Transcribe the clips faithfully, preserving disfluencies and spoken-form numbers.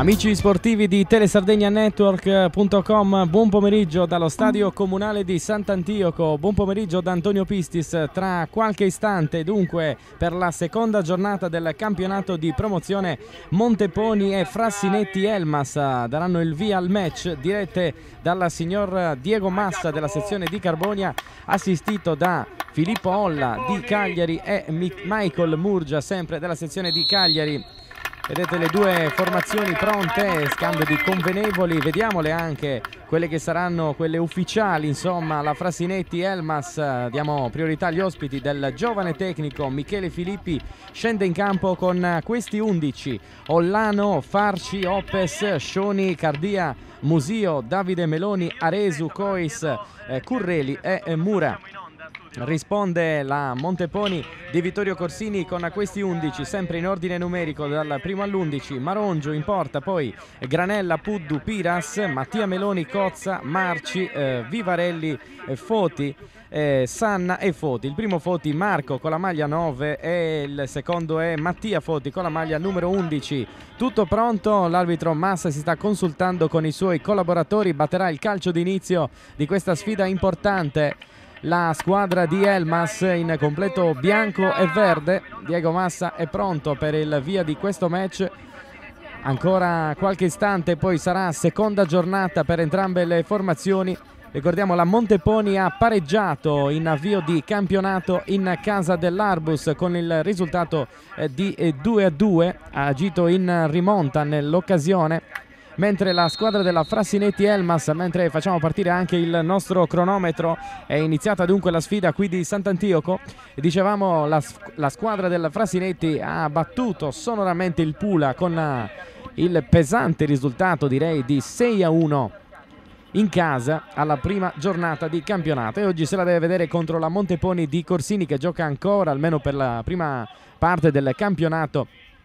Amici sportivi di telesardegna network punto com, buon pomeriggio dallo stadio comunale di Sant'Antioco, buon pomeriggio da Antonio Pistis. Tra qualche istante dunque per la seconda giornata del campionato di promozione Monteponi e Frassinetti Elmas daranno il via al match, dirette dal signor Diego Massa della sezione di Carbonia, assistito da Filippo Olla di Cagliari e Michael Murgia sempre della sezione di Cagliari. Vedete le due formazioni pronte, scambio di convenevoli, vediamole anche quelle che saranno quelle ufficiali, insomma la Frassinetti Elmas. Diamo priorità agli ospiti del giovane tecnico Michele Filippi, scende in campo con questi undici: Ollano, Farci, Opes, Scioni, Cardia, Musio, Davide Meloni, Aresu, Cois, eh, Curreli e eh, Mura. Risponde la Monteponi di Vittorio Corsini con questi undici, sempre in ordine numerico dal primo all'undici: Marongio in porta, poi Granella, Puddu, Piras, Mattia Meloni, Cozza, Marci, eh, Vivarelli, eh, Foti, eh, Sanna e Foti. Il primo Foti Marco con la maglia nove e il secondo è Mattia Foti con la maglia numero undici. Tutto pronto, l'arbitro Massa si sta consultando con i suoi collaboratori, batterà il calcio d'inizio di questa sfida importante. La squadra di Elmas in completo bianco e verde. Diego Massa è pronto per il via di questo match. Ancora qualche istante, poi sarà seconda giornata per entrambe le formazioni. Ricordiamo, la Monteponi ha pareggiato in avvio di campionato in casa dell'Arbus con il risultato di due a due, ha agito in rimonta nell'occasione, mentre la squadra della Frassinetti Elmas, mentre facciamo partire anche il nostro cronometro, è iniziata dunque la sfida qui di Sant'Antioco. Dicevamo, la, la squadra della Frassinetti ha battuto sonoramente il Pula con il pesante risultato, direi, di sei a uno in casa alla prima giornata di campionato, e oggi se la deve vedere contro la Monteponi di Corsini, che gioca ancora, almeno per la prima parte del campionato,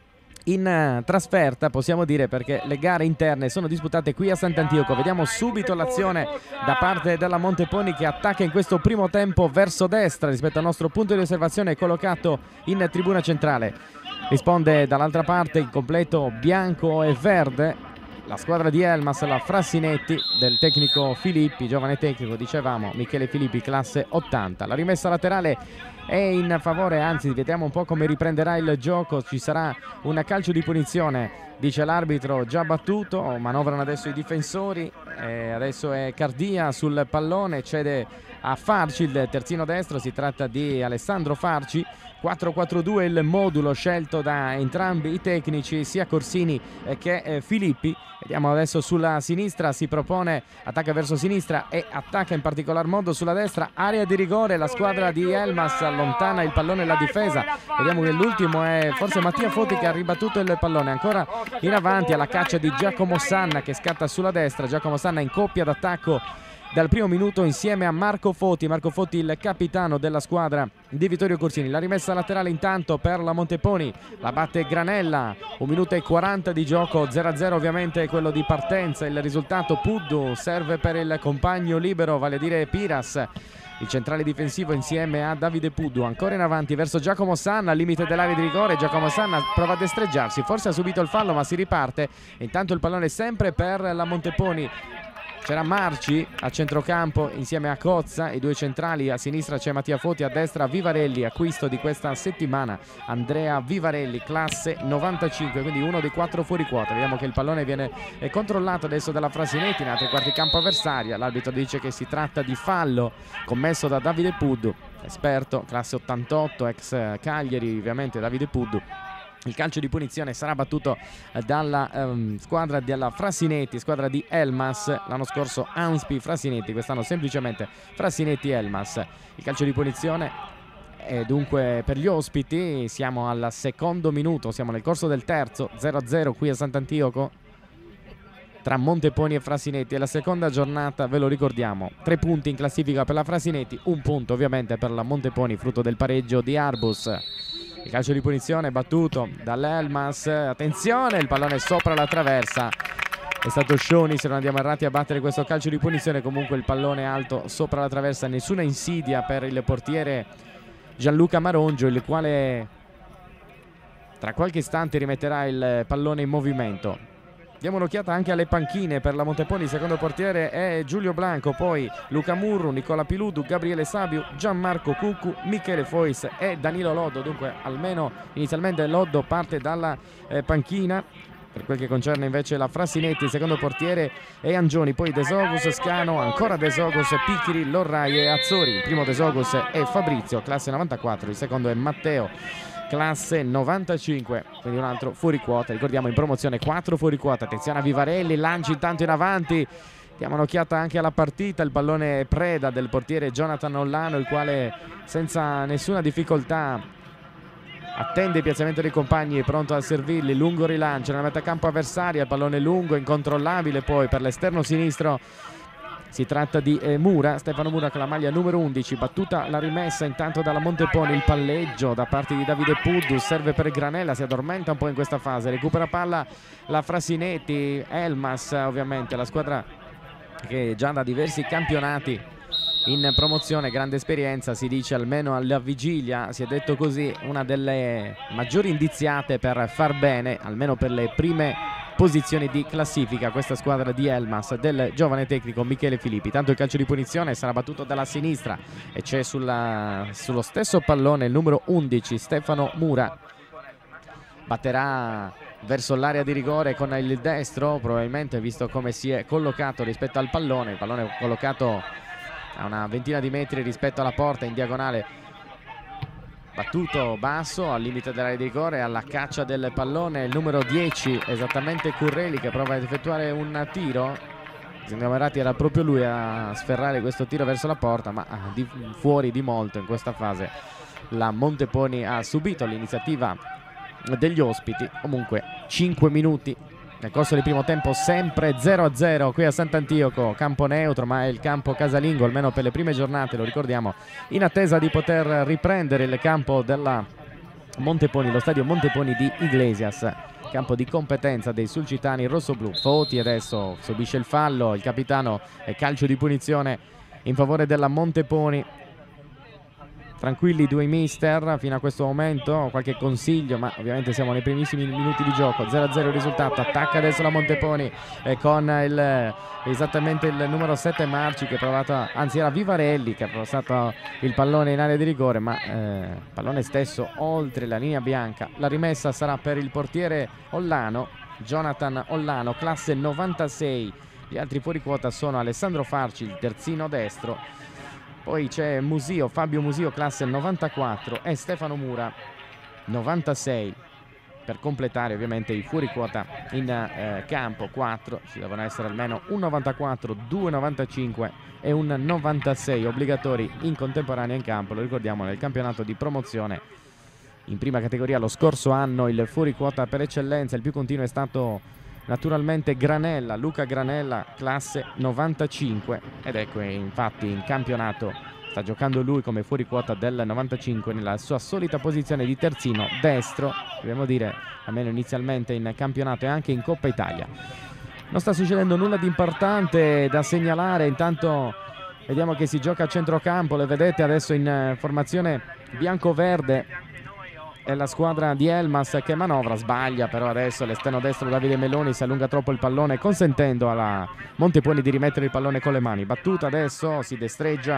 in trasferta, possiamo dire, perché le gare interne sono disputate qui a Sant'Antioco. Vediamo subito l'azione da parte della Monteponi, che attacca in questo primo tempo verso destra rispetto al nostro punto di osservazione collocato in tribuna centrale. Risponde dall'altra parte in completo bianco e verde la squadra di Elmas, la Frassinetti del tecnico Filippi, giovane tecnico, dicevamo, Michele Filippi, classe ottanta. La rimessa laterale è in favore, anzi vediamo un po' come riprenderà il gioco. Ci sarà un calcio di punizione, dice l'arbitro, già battuto. Manovrano adesso i difensori, e adesso è Cardia sul pallone, cede a Farci il terzino destro, si tratta di Alessandro Farci. quattro quattro due il modulo scelto da entrambi i tecnici, sia Corsini che eh, Filippi. Vediamo adesso sulla sinistra, si propone, attacca verso sinistra e attacca in particolar modo sulla destra, area di rigore. La squadra di Elmas allontana il pallone e la difesa. Vediamo che l'ultimo è forse Mattia Foti, che ha ribattuto il pallone. Ancora in avanti alla caccia di Giacomo Sanna, che scatta sulla destra. Giacomo Sanna in coppia d'attacco dal primo minuto insieme a Marco Foti. Marco Foti il capitano della squadra di Vittorio Corsini. La rimessa laterale intanto per la Monteponi, la batte Granella, un minuto e quaranta di gioco, zero a zero ovviamente quello di partenza. Il risultato: Puddu serve per il compagno libero, vale a dire Piras, il centrale difensivo, insieme a Davide Puddu. Ancora in avanti verso Giacomo Sanna, al limite dell'area di rigore. Giacomo Sanna prova a destreggiarsi, forse ha subito il fallo, ma si riparte. Intanto il pallone sempre per la Monteponi. C'era Marci a centrocampo insieme a Cozza, i due centrali. A sinistra c'è Mattia Foti, a destra Vivarelli, acquisto di questa settimana Andrea Vivarelli, classe novantacinque, quindi uno dei quattro fuori quota. Vediamo che il pallone viene controllato adesso dalla Frassinetti in altri quarti campo avversaria. L'arbitro dice che si tratta di fallo commesso da Davide Puddu, esperto, classe ottantotto, ex Cagliari ovviamente Davide Puddu. Il calcio di punizione sarà battuto dalla um, squadra della Frassinetti, squadra di Elmas. L'anno scorso Anspi Frassinetti, quest'anno semplicemente Frassinetti Elmas. Il calcio di punizione è dunque per gli ospiti. Siamo al secondo minuto, siamo nel corso del terzo, zero a zero qui a Sant'Antioco tra Monteponi e Frassinetti. È la seconda giornata, ve lo ricordiamo. Tre punti in classifica per la Frassinetti, un punto ovviamente per la Monteponi, frutto del pareggio di Arbus. Il calcio di punizione battuto dall'Elmas, attenzione, il pallone sopra la traversa. È stato Scioni, se non andiamo errati, a battere questo calcio di punizione. Comunque il pallone alto sopra la traversa, nessuna insidia per il portiere Gianluca Marongio, il quale tra qualche istante rimetterà il pallone in movimento. Diamo un'occhiata anche alle panchine. Per la Monteponi il secondo portiere è Giulio Blanco, poi Luca Murru, Nicola Piludu, Gabriele Sabiu, Gianmarco Cuccu, Michele Fois e Danilo Loddo. Dunque almeno inizialmente Loddo parte dalla eh, panchina. Per quel che concerne invece la Frassinetti, il secondo portiere è Angioni, poi De Sogus, Scano, ancora De Sogus, Picchiri, Lorrai e Azzori. Il primo De Sogus è Fabrizio, classe novantaquattro, il secondo è Matteo, classe novantacinque, quindi un altro fuori quota. Ricordiamo in promozione quattro fuori quota. Attenzione a Vivarelli, lanci intanto in avanti. Diamo un'occhiata anche alla partita. Il pallone è preda del portiere Jonathan Ollano, il quale senza nessuna difficoltà attende il piazzamento dei compagni, è pronto a servirli. Lungo rilancio nella metà campo avversaria, il pallone lungo, incontrollabile. Poi per l'esterno sinistro si tratta di eh, Mura, Stefano Mura con la maglia numero undici. Battuta la rimessa intanto dalla Monteponi, il palleggio da parte di Davide Puddus, serve per Granella, si addormenta un po' in questa fase. Recupera palla la Frassinetti, Elmas ovviamente, la squadra che già da diversi campionati in promozione, grande esperienza, si dice almeno alla vigilia, si è detto così, una delle maggiori indiziate per far bene, almeno per le prime posizioni di classifica, questa squadra di Elmas del giovane tecnico Michele Filippi. Tanto il calcio di punizione sarà battuto dalla sinistra e c'è sullo stesso pallone il numero undici Stefano Mura. Batterà verso l'area di rigore con il destro, probabilmente, visto come si è collocato rispetto al pallone. Il pallone è collocato a una ventina di metri rispetto alla porta, in diagonale, battuto basso al limite dell'area di rigore, alla caccia del pallone il numero dieci, esattamente Currelli, che prova ad effettuare un tiro. Zingamerati era proprio lui a sferrare questo tiro verso la porta, ma di fuori di molto in questa fase la Monteponi ha subito l'iniziativa degli ospiti. Comunque cinque minuti nel corso del primo tempo, sempre zero a zero qui a Sant'Antioco, campo neutro, ma è il campo casalingo almeno per le prime giornate, lo ricordiamo, in attesa di poter riprendere il campo della Monteponi, lo stadio Monteponi di Iglesias, campo di competenza dei sulcitani rossoblu. Foti adesso subisce il fallo, il capitano, e calcio di punizione in favore della Monteponi. Tranquilli due mister fino a questo momento, qualche consiglio, ma ovviamente siamo nei primissimi minuti di gioco. Zero a zero il risultato. Attacca adesso la Monteponi eh, con il, esattamente il numero sette Marci, che ha provato, anzi era Vivarelli che ha passato il pallone in area di rigore, ma eh, pallone stesso oltre la linea bianca. La rimessa sarà per il portiere Ollano, Jonathan Ollano, classe novantasei. Gli altri fuori quota sono Alessandro Farci, il terzino destro. Poi c'è Musio, Fabio Musio, classe novantaquattro, e Stefano Mura, novantasei, per completare ovviamente i fuori quota in eh, campo. quattro, ci devono essere almeno un novantaquattro, due novantacinque e un novantasei obbligatori in contemporanea in campo. Lo ricordiamo, nel campionato di promozione in prima categoria lo scorso anno il fuori quota per eccellenza, il più continuo, è stato naturalmente Granella, Luca Granella, classe novantacinque, ed ecco, infatti in campionato sta giocando lui come fuori quota del novantacinque nella sua solita posizione di terzino destro, dobbiamo dire, almeno inizialmente in campionato e anche in Coppa Italia. Non sta succedendo nulla di importante da segnalare, intanto vediamo che si gioca a centrocampo, le vedete adesso in formazione bianco-verde. È la squadra di Elmas che manovra, sbaglia però adesso l'esterno destro Davide Meloni, si allunga troppo il pallone, consentendo alla Monteponi di rimettere il pallone con le mani. Battuta adesso, si destreggia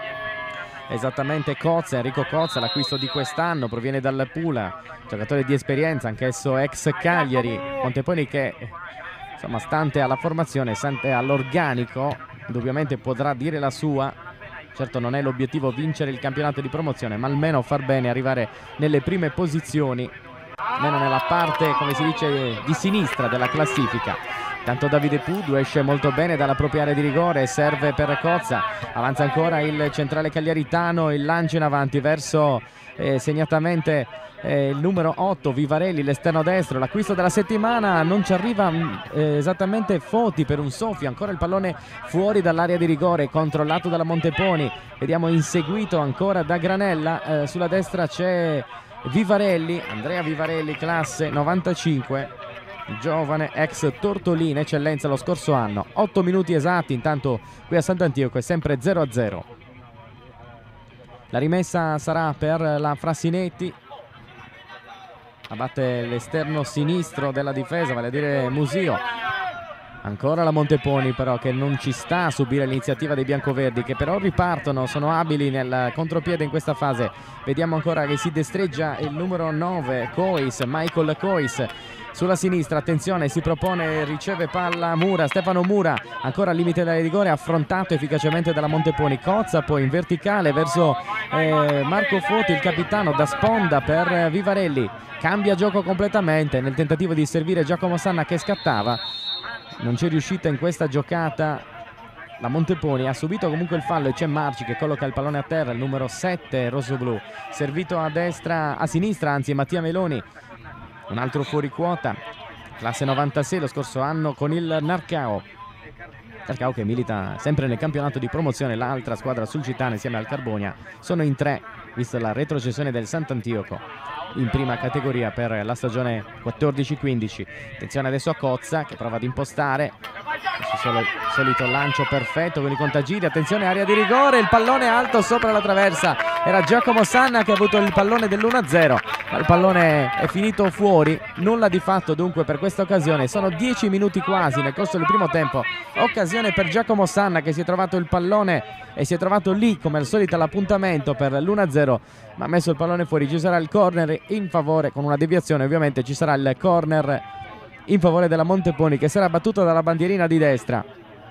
esattamente Cozza, Enrico Cozza, l'acquisto di quest'anno, proviene dal Pula, giocatore di esperienza, anch'esso ex Cagliari. Monteponi che, insomma, stante alla formazione, stante all'organico, indubbiamente potrà dire la sua. Certo non è l'obiettivo vincere il campionato di promozione, ma almeno far bene, arrivare nelle prime posizioni, almeno nella parte, come si dice, di sinistra della classifica. Tanto Davide Pudu esce molto bene dalla propria area di rigore, serve per Cozza, avanza ancora il centrale cagliaritano, il lancio in avanti verso eh, segnatamente eh, il numero otto Vivarelli, l'esterno destro. L'acquisto della settimana, non ci arriva eh, esattamente Foti per un soffio, ancora il pallone fuori dall'area di rigore, controllato dalla Monteponi, vediamo inseguito ancora da Granella. Eh, sulla destra c'è Vivarelli, Andrea Vivarelli, classe novantacinque, giovane ex Tortolina, eccellenza lo scorso anno. otto minuti esatti intanto qui a Sant'Antioco, è sempre zero a zero. La rimessa sarà per la Frassinetti, abbatte l'esterno sinistro della difesa, vale a dire Musio, Ancora la Monteponi però che non ci sta a subire l'iniziativa dei biancoverdi, che però ripartono, sono abili nel contropiede in questa fase. Vediamo ancora che si destreggia il numero nove, Cois, Michael Cois. Sulla sinistra, attenzione, si propone, riceve palla Mura, Stefano Mura, ancora al limite del rigore, affrontato efficacemente dalla Monteponi. Cozza poi in verticale verso eh, Marco Foti, il capitano, da sponda per Vivarelli. Cambia gioco completamente nel tentativo di servire Giacomo Sanna che scattava. Non c'è riuscita in questa giocata la Monteponi, ha subito comunque il fallo e c'è Marci che colloca il pallone a terra, il numero sette rossoblu, servito a destra, a sinistra anzi Mattia Meloni, un altro fuori quota, classe novantasei lo scorso anno con il Narcao. Narcao che milita sempre nel campionato di promozione, l'altra squadra sulcitana insieme al Carbonia, sono in tre vista la retrocessione del Sant'Antioco in prima categoria per la stagione quattordici quindici. Attenzione adesso a Cozza che prova ad impostare, il solito lancio perfetto con i Contagiri, attenzione area di rigore, il pallone alto sopra la traversa, era Giacomo Sanna che ha avuto il pallone dell'uno a zero, ma il pallone è finito fuori, nulla di fatto dunque per questa occasione. Sono dieci minuti quasi nel corso del primo tempo, occasione per Giacomo Sanna che si è trovato il pallone e si è trovato lì come al solito all'appuntamento per l'uno a zero, ma ha messo il pallone fuori. Ci sarà il corner in favore, con una deviazione ovviamente, ci sarà il corner in favore della Monteponi che sarà battuto dalla bandierina di destra.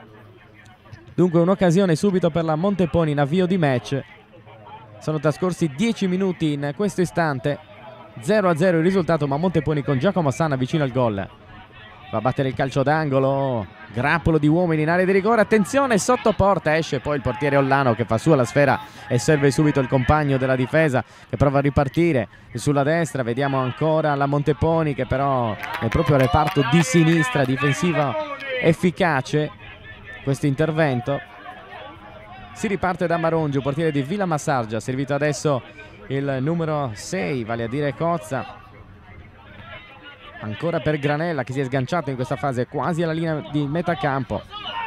Dunque un'occasione subito per la Monteponi in avvio di match. Sono trascorsi dieci minuti in questo istante, zero a zero il risultato, ma Monteponi con Giacomo Sanna vicino al gol. Va a battere il calcio d'angolo, grappolo di uomini in area di rigore, attenzione sotto porta, esce poi il portiere Ollano che fa sua la sfera e serve subito il compagno della difesa che prova a ripartire sulla destra. Vediamo ancora la Monteponi che però è proprio reparto di sinistra, difensiva efficace questo intervento. Si riparte da Marongio, portiere di Villa Massargia, servito adesso il numero sei, vale a dire Cozza. Ancora per Granella che si è sganciato in questa fase quasi alla linea di metà campo.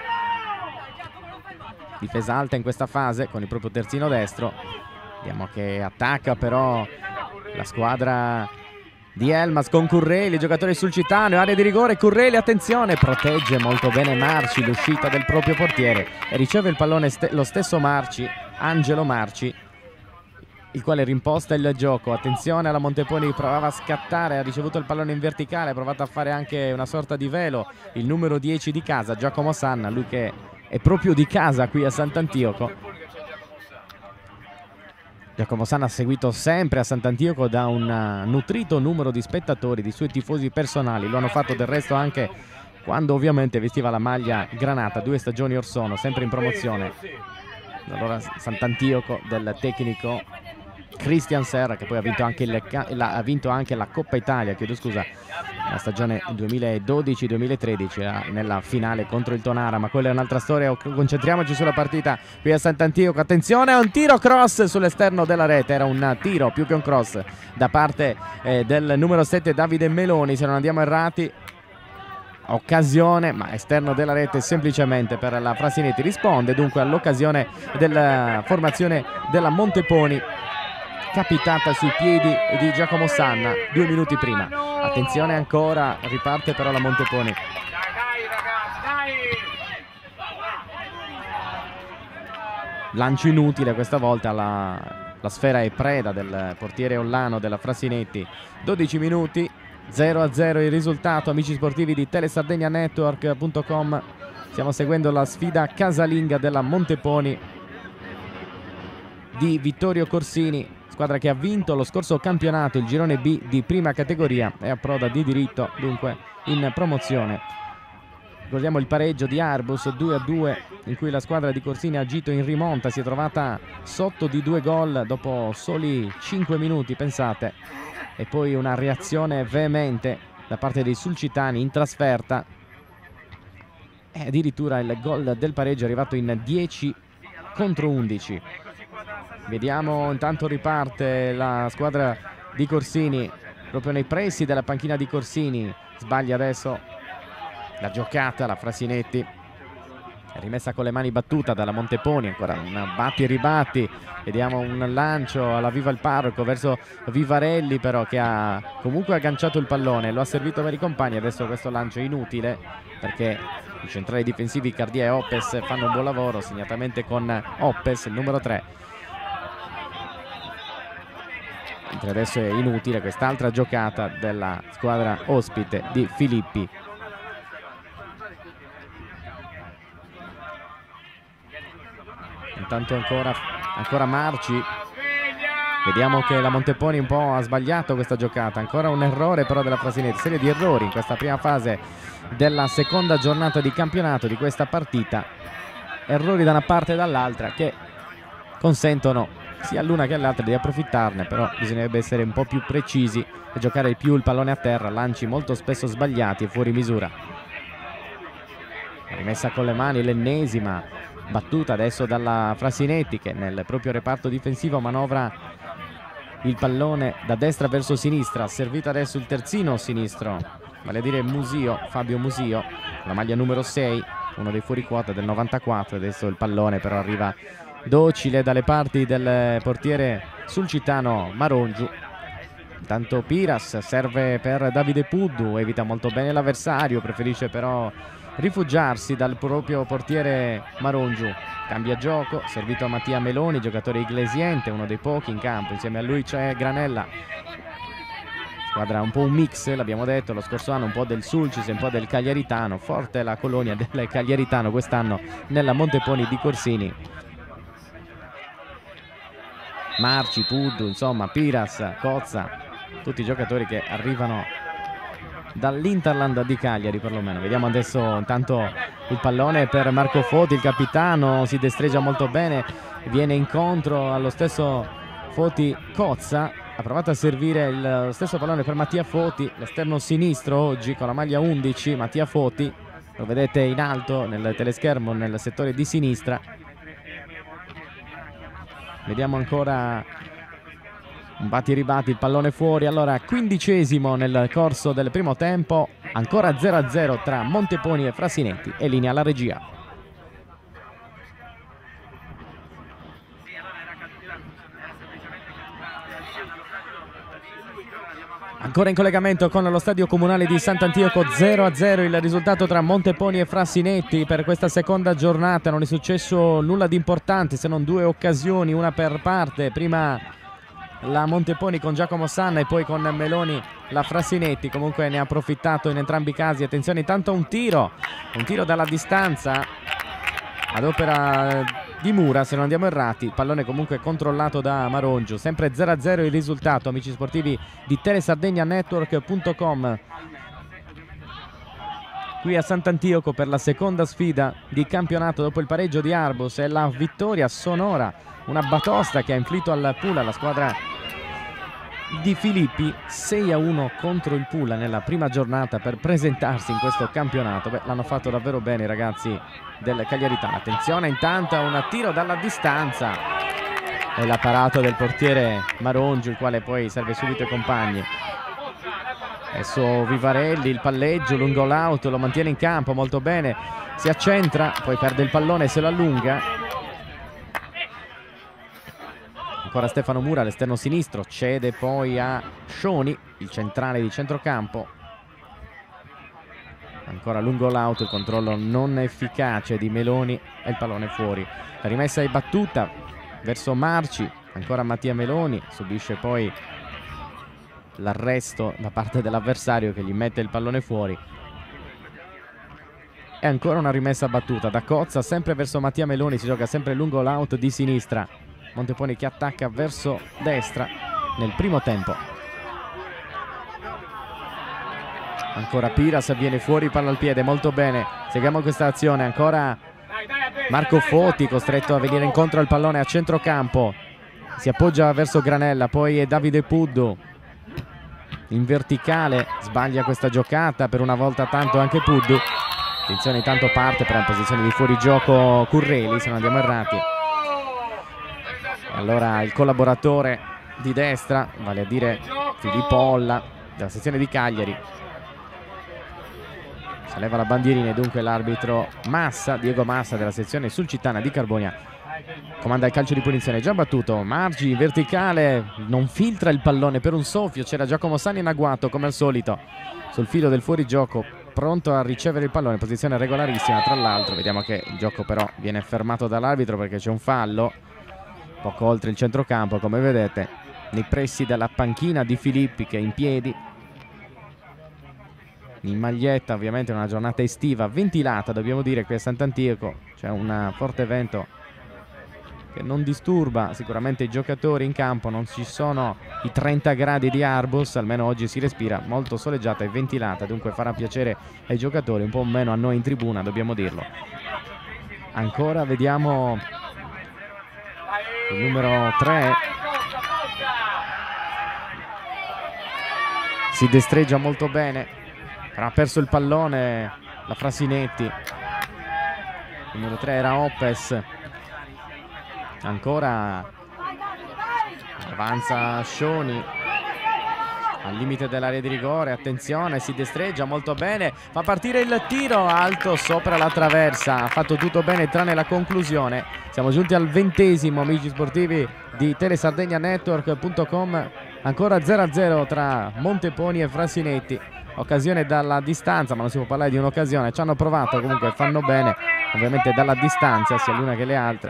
Difesa alta in questa fase con il proprio terzino destro. Vediamo che attacca però la squadra di Elmas con Currelli, giocatore sulcitano, area di rigore, Currelli, attenzione, protegge molto bene Marci l'uscita del proprio portiere e riceve il pallone st- lo stesso Marci, Angelo Marci, il quale rimposta il gioco. Attenzione alla Monteponi, provava a scattare, ha ricevuto il pallone in verticale, ha provato a fare anche una sorta di velo il numero dieci di casa, Giacomo Sanna, lui che è proprio di casa qui a Sant'Antioco. Giacomo Sanna seguito sempre a Sant'Antioco da un nutrito numero di spettatori, di suoi tifosi personali, lo hanno fatto del resto anche quando ovviamente vestiva la maglia granata due stagioni or sono, sempre in promozione. Allora Sant'Antioco del tecnico Christian Serra che poi ha vinto anche, il, la, ha vinto anche la Coppa Italia, chiedo scusa, la stagione duemiladodici duemilatredici nella finale contro il Tonara, ma quella è un'altra storia. Concentriamoci sulla partita qui a Sant'Antioco. Attenzione, un tiro cross sull'esterno della rete, era un tiro più che un cross da parte eh, del numero sette Davide Meloni, se non andiamo errati. Occasione, ma esterno della rete semplicemente per la Frasinetti. Risponde dunque all'occasione della formazione della Monteponi capitata sui piedi di Giacomo Sanna due minuti prima. Attenzione ancora, riparte però la Monteponi. Lancio inutile questa volta, la, la sfera è preda del portiere Ollano della Frasinetti. dodici minuti, zero a zero il risultato, amici sportivi di telesardegna network punto com. Stiamo seguendo la sfida casalinga della Monteponi di Vittorio Corsini, squadra che ha vinto lo scorso campionato il girone B di prima categoria e approda di diritto dunque in promozione. Ricordiamo il pareggio di Arbus due a due in cui la squadra di Corsini ha agito in rimonta, si è trovata sotto di due gol dopo soli cinque minuti, pensate, e poi una reazione veemente da parte dei sulcitani in trasferta e addirittura il gol del pareggio è arrivato in dieci contro undici. Vediamo, intanto riparte la squadra di Corsini proprio nei pressi della panchina di Corsini. Sbaglia adesso la giocata la Frasinetti. rimessa con le mani battuta dalla Monteponi, ancora un batti e ribatti, vediamo un lancio alla Viva il Parroco verso Vivarelli, però che ha comunque agganciato il pallone, lo ha servito per i compagni. Adesso questo lancio è inutile perché i centrali difensivi Cardia e Oppes fanno un buon lavoro, segnatamente con Oppes, il numero tre. Mentre adesso è inutile quest'altra giocata della squadra ospite di Filippi. Intanto ancora, ancora Marci, vediamo che la Monteponi un po' ha sbagliato questa giocata, ancora un errore però della Frasinetti, serie di errori in questa prima fase della seconda giornata di campionato di questa partita, errori da una parte e dall'altra che consentono sia all'una che all'altra di approfittarne, però bisognerebbe essere un po' più precisi e giocare più il pallone a terra, lanci molto spesso sbagliati e fuori misura. Rimessa con le mani, l'ennesima battuta adesso dalla Frasinetti, che nel proprio reparto difensivo manovra il pallone da destra verso sinistra. Servito adesso il terzino sinistro, vale a dire Musio, Fabio Musio, la maglia numero sei, uno dei fuori quota del novantaquattro. Adesso il pallone però arriva docile dalle parti del portiere sulcitano Marongiu. Intanto Piras serve per Davide Puddu, evita molto bene l'avversario, preferisce però rifugiarsi dal proprio portiere Marongiu. Cambia gioco, servito a Mattia Meloni, giocatore iglesiente, uno dei pochi in campo. Insieme a lui c'è Granella, squadra un po' un mix, l'abbiamo detto lo scorso anno, un po' del Sulcis e un po' del Cagliaritano. Forte la colonia del Cagliaritano quest'anno nella Monteponi di Corsini. Marci, Puddu, insomma Piras, Cozza, tutti i giocatori che arrivano dall'Interland di Cagliari perlomeno. Vediamo adesso intanto il pallone per Marco Foti, il capitano, si destreggia molto bene, viene incontro allo stesso Foti. Cozza ha provato a servire il stesso pallone per Mattia Foti, l'esterno sinistro oggi con la maglia undici. Mattia Foti lo vedete in alto nel teleschermo nel settore di sinistra. Vediamo ancora un batti e ribatti, il pallone fuori. Allora quindicesimo nel corso del primo tempo, ancora zero a zero tra Monteponi e Frasinetti, e linea alla regia. Ancora in collegamento con lo stadio comunale di Sant'Antioco, zero a zero il risultato tra Monteponi e Frasinetti per questa seconda giornata. Non è successo nulla di importante se non due occasioni, una per parte, prima la Monteponi con Giacomo Sanna e poi con Meloni la Frasinetti. Comunque ne ha approfittato in entrambi i casi. Attenzione, intanto un tiro, un tiro dalla distanza ad opera di Mura, se non andiamo errati. Il pallone comunque controllato da Marongiu. Sempre zero a zero il risultato, amici sportivi di Telesardegna Network punto com. Qui a Sant'Antioco per la seconda sfida di campionato dopo il pareggio di Arbus e la vittoria sonora, una batosta che ha inflitto al Pula, la squadra di Filippi, sei a uno contro il Pula nella prima giornata per presentarsi in questo campionato. Beh, l'hanno fatto davvero bene i ragazzi del Cagliaritano. Attenzione intanto a un tiro dalla distanza e la parata del portiere Marongiu, il quale poi serve subito ai compagni. Adesso Vivarelli, il palleggio lungo l'auto, lo mantiene in campo molto bene, si accentra, poi perde il pallone e se lo allunga. Ancora Stefano Mura, l'esterno sinistro, cede poi a Scioni, il centrale di centrocampo. Ancora lungo l'auto, il controllo non efficace di Meloni e il pallone fuori. La rimessa è battuta verso Marci, ancora Mattia Meloni, subisce poi l'arresto da parte dell'avversario che gli mette il pallone fuori. E ancora una rimessa battuta da Cozza, sempre verso Mattia Meloni, si gioca sempre lungo l'auto di sinistra. Monteponi che attacca verso destra nel primo tempo. Ancora Piras, viene fuori, palla al piede, molto bene. Seguiamo questa azione, ancora Marco Foti costretto a venire incontro al pallone a centrocampo. Si appoggia verso Granella, poi è Davide Puddu in verticale, sbaglia questa giocata per una volta tanto anche Puddu. Attenzione, intanto parte per una posizione di fuorigioco Curreli, se non andiamo errati. Allora il collaboratore di destra, vale a dire Filippo Olla della sezione di Cagliari, leva la bandierina e dunque l'arbitro Massa, Diego Massa della sezione Sulcitana di Carbonia, comanda il calcio di punizione. Già battuto, Margi in verticale, non filtra il pallone per un soffio, c'era Giacomo Sanni in agguato come al solito sul filo del fuorigioco, pronto a ricevere il pallone, posizione regolarissima tra l'altro. Vediamo che il gioco però viene fermato dall'arbitro perché c'è un fallo poco oltre il centrocampo, come vedete, nei pressi della panchina di Filippi, che è in piedi in maglietta. Ovviamente è una giornata estiva ventilata, dobbiamo dire, qui a Sant'Antioco c'è un forte vento che non disturba sicuramente i giocatori in campo, non ci sono i trenta gradi di Arbus, almeno oggi si respira molto soleggiata e ventilata, dunque farà piacere ai giocatori, un po' meno a noi in tribuna, dobbiamo dirlo. Ancora vediamo il numero tre, si destreggia molto bene, però ha perso il pallone la Frasinetti. Il numero tre era Oppes. Ancora avanza Scioni al limite dell'area di rigore, attenzione, si destreggia molto bene, fa partire il tiro alto sopra la traversa, ha fatto tutto bene tranne la conclusione. Siamo giunti al ventesimo, amici sportivi di telesardegna network punto com, ancora zero a zero tra Monteponi e Frasinetti. Occasione dalla distanza, ma non si può parlare di un'occasione, ci hanno provato, comunque fanno bene ovviamente dalla distanza sia l'una che le altre.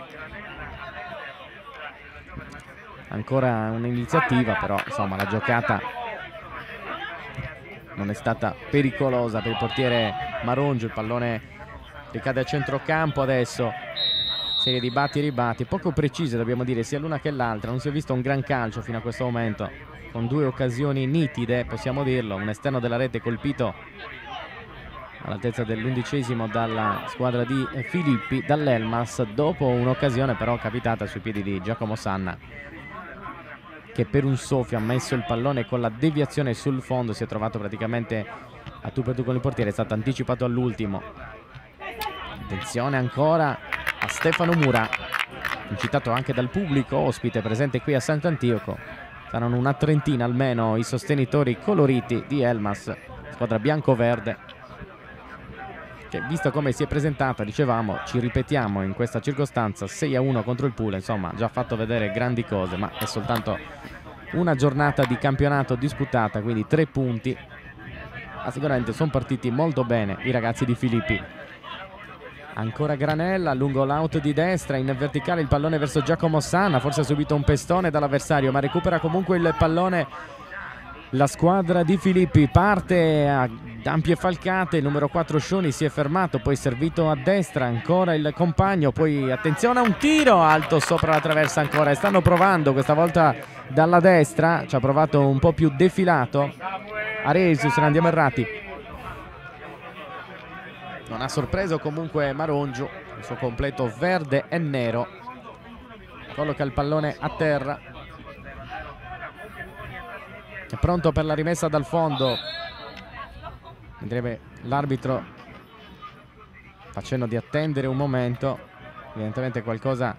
Ancora un'iniziativa, però insomma la giocata non è stata pericolosa per il portiere Marongio. Il pallone ricade a centrocampo adesso, serie di batti e ribatti poco precise, dobbiamo dire, sia l'una che l'altra. Non si è visto un gran calcio fino a questo momento, con due occasioni nitide, possiamo dirlo. Un esterno della rete colpito all'altezza dell'undicesimo dalla squadra di Filippi, dall'Elmas, dopo un'occasione però capitata sui piedi di Giacomo Sanna, che per un soffio ha messo il pallone con la deviazione sul fondo, si è trovato praticamente a tu per tu con il portiere, è stato anticipato all'ultimo. Attenzione ancora a Stefano Mura, incitato anche dal pubblico ospite presente qui a Sant'Antioco. Saranno una trentina almeno i sostenitori coloriti di Elmas, squadra bianco-verde, che visto come si è presentata, dicevamo, ci ripetiamo in questa circostanza, sei a uno contro il Pula, insomma già fatto vedere grandi cose, ma è soltanto una giornata di campionato disputata, quindi tre punti, ma sicuramente sono partiti molto bene i ragazzi di Filippi. Ancora Granella lungo l'out di destra, in verticale il pallone verso Giacomo Sanna, forse ha subito un pestone dall'avversario, ma recupera comunque il pallone la squadra di Filippi. Parte a ampie falcate, il numero quattro Scioni si è fermato, poi servito a destra, ancora il compagno, poi attenzione a un tiro alto sopra la traversa ancora, e stanno provando questa volta dalla destra, ci ha provato un po' più defilato Aresius, se ne andiamo errati. Non ha sorpreso comunque Marongio, il suo completo verde e nero, colloca il pallone a terra, è pronto per la rimessa dal fondo. Vedrebbe l'arbitro facendo di attendere un momento, evidentemente qualcosa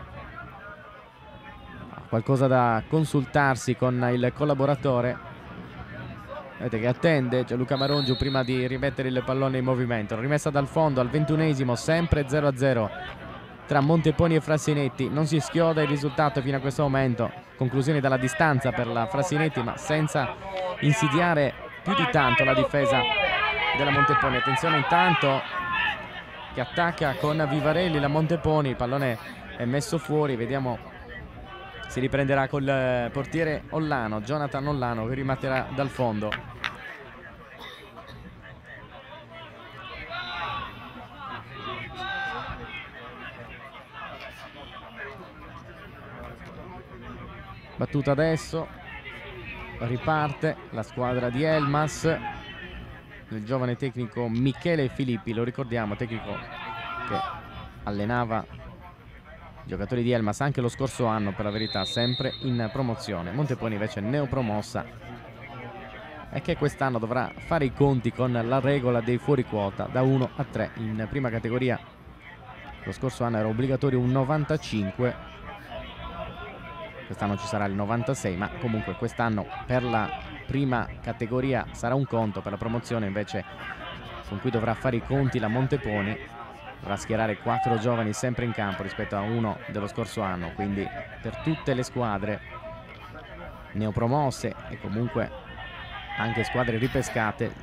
qualcosa da consultarsi con il collaboratore. Vedete che attende Gianluca Marongio prima di rimettere il pallone in movimento. Rimessa dal fondo al ventunesimo, sempre zero a zero tra Monteponi e Frasinetti. Non si schioda il risultato fino a questo momento, conclusioni dalla distanza per la Frasinetti, ma senza insidiare più di tanto la difesa della Monteponi. Attenzione intanto che attacca con Vivarelli la Monteponi, il pallone è messo fuori, vediamo si riprenderà col portiere Ollano, Jonathan Ollano, che rimetterà dal fondo. Battuta adesso, riparte la squadra di Elmas, il giovane tecnico Michele Filippi, lo ricordiamo, tecnico che allenava giocatori di Elmas anche lo scorso anno, per la verità sempre in promozione. Monteponi invece neopromossa e che quest'anno dovrà fare i conti con la regola dei fuori quota da uno a tre in prima categoria. Lo scorso anno era obbligatorio un novantacinque, quest'anno ci sarà il novantasei, ma comunque quest'anno per la prima categoria sarà un conto, per la promozione invece con cui dovrà fare i conti la Monteponi. Dovrà schierare quattro giovani sempre in campo rispetto a uno dello scorso anno, quindi per tutte le squadre neopromosse e comunque anche squadre ripescate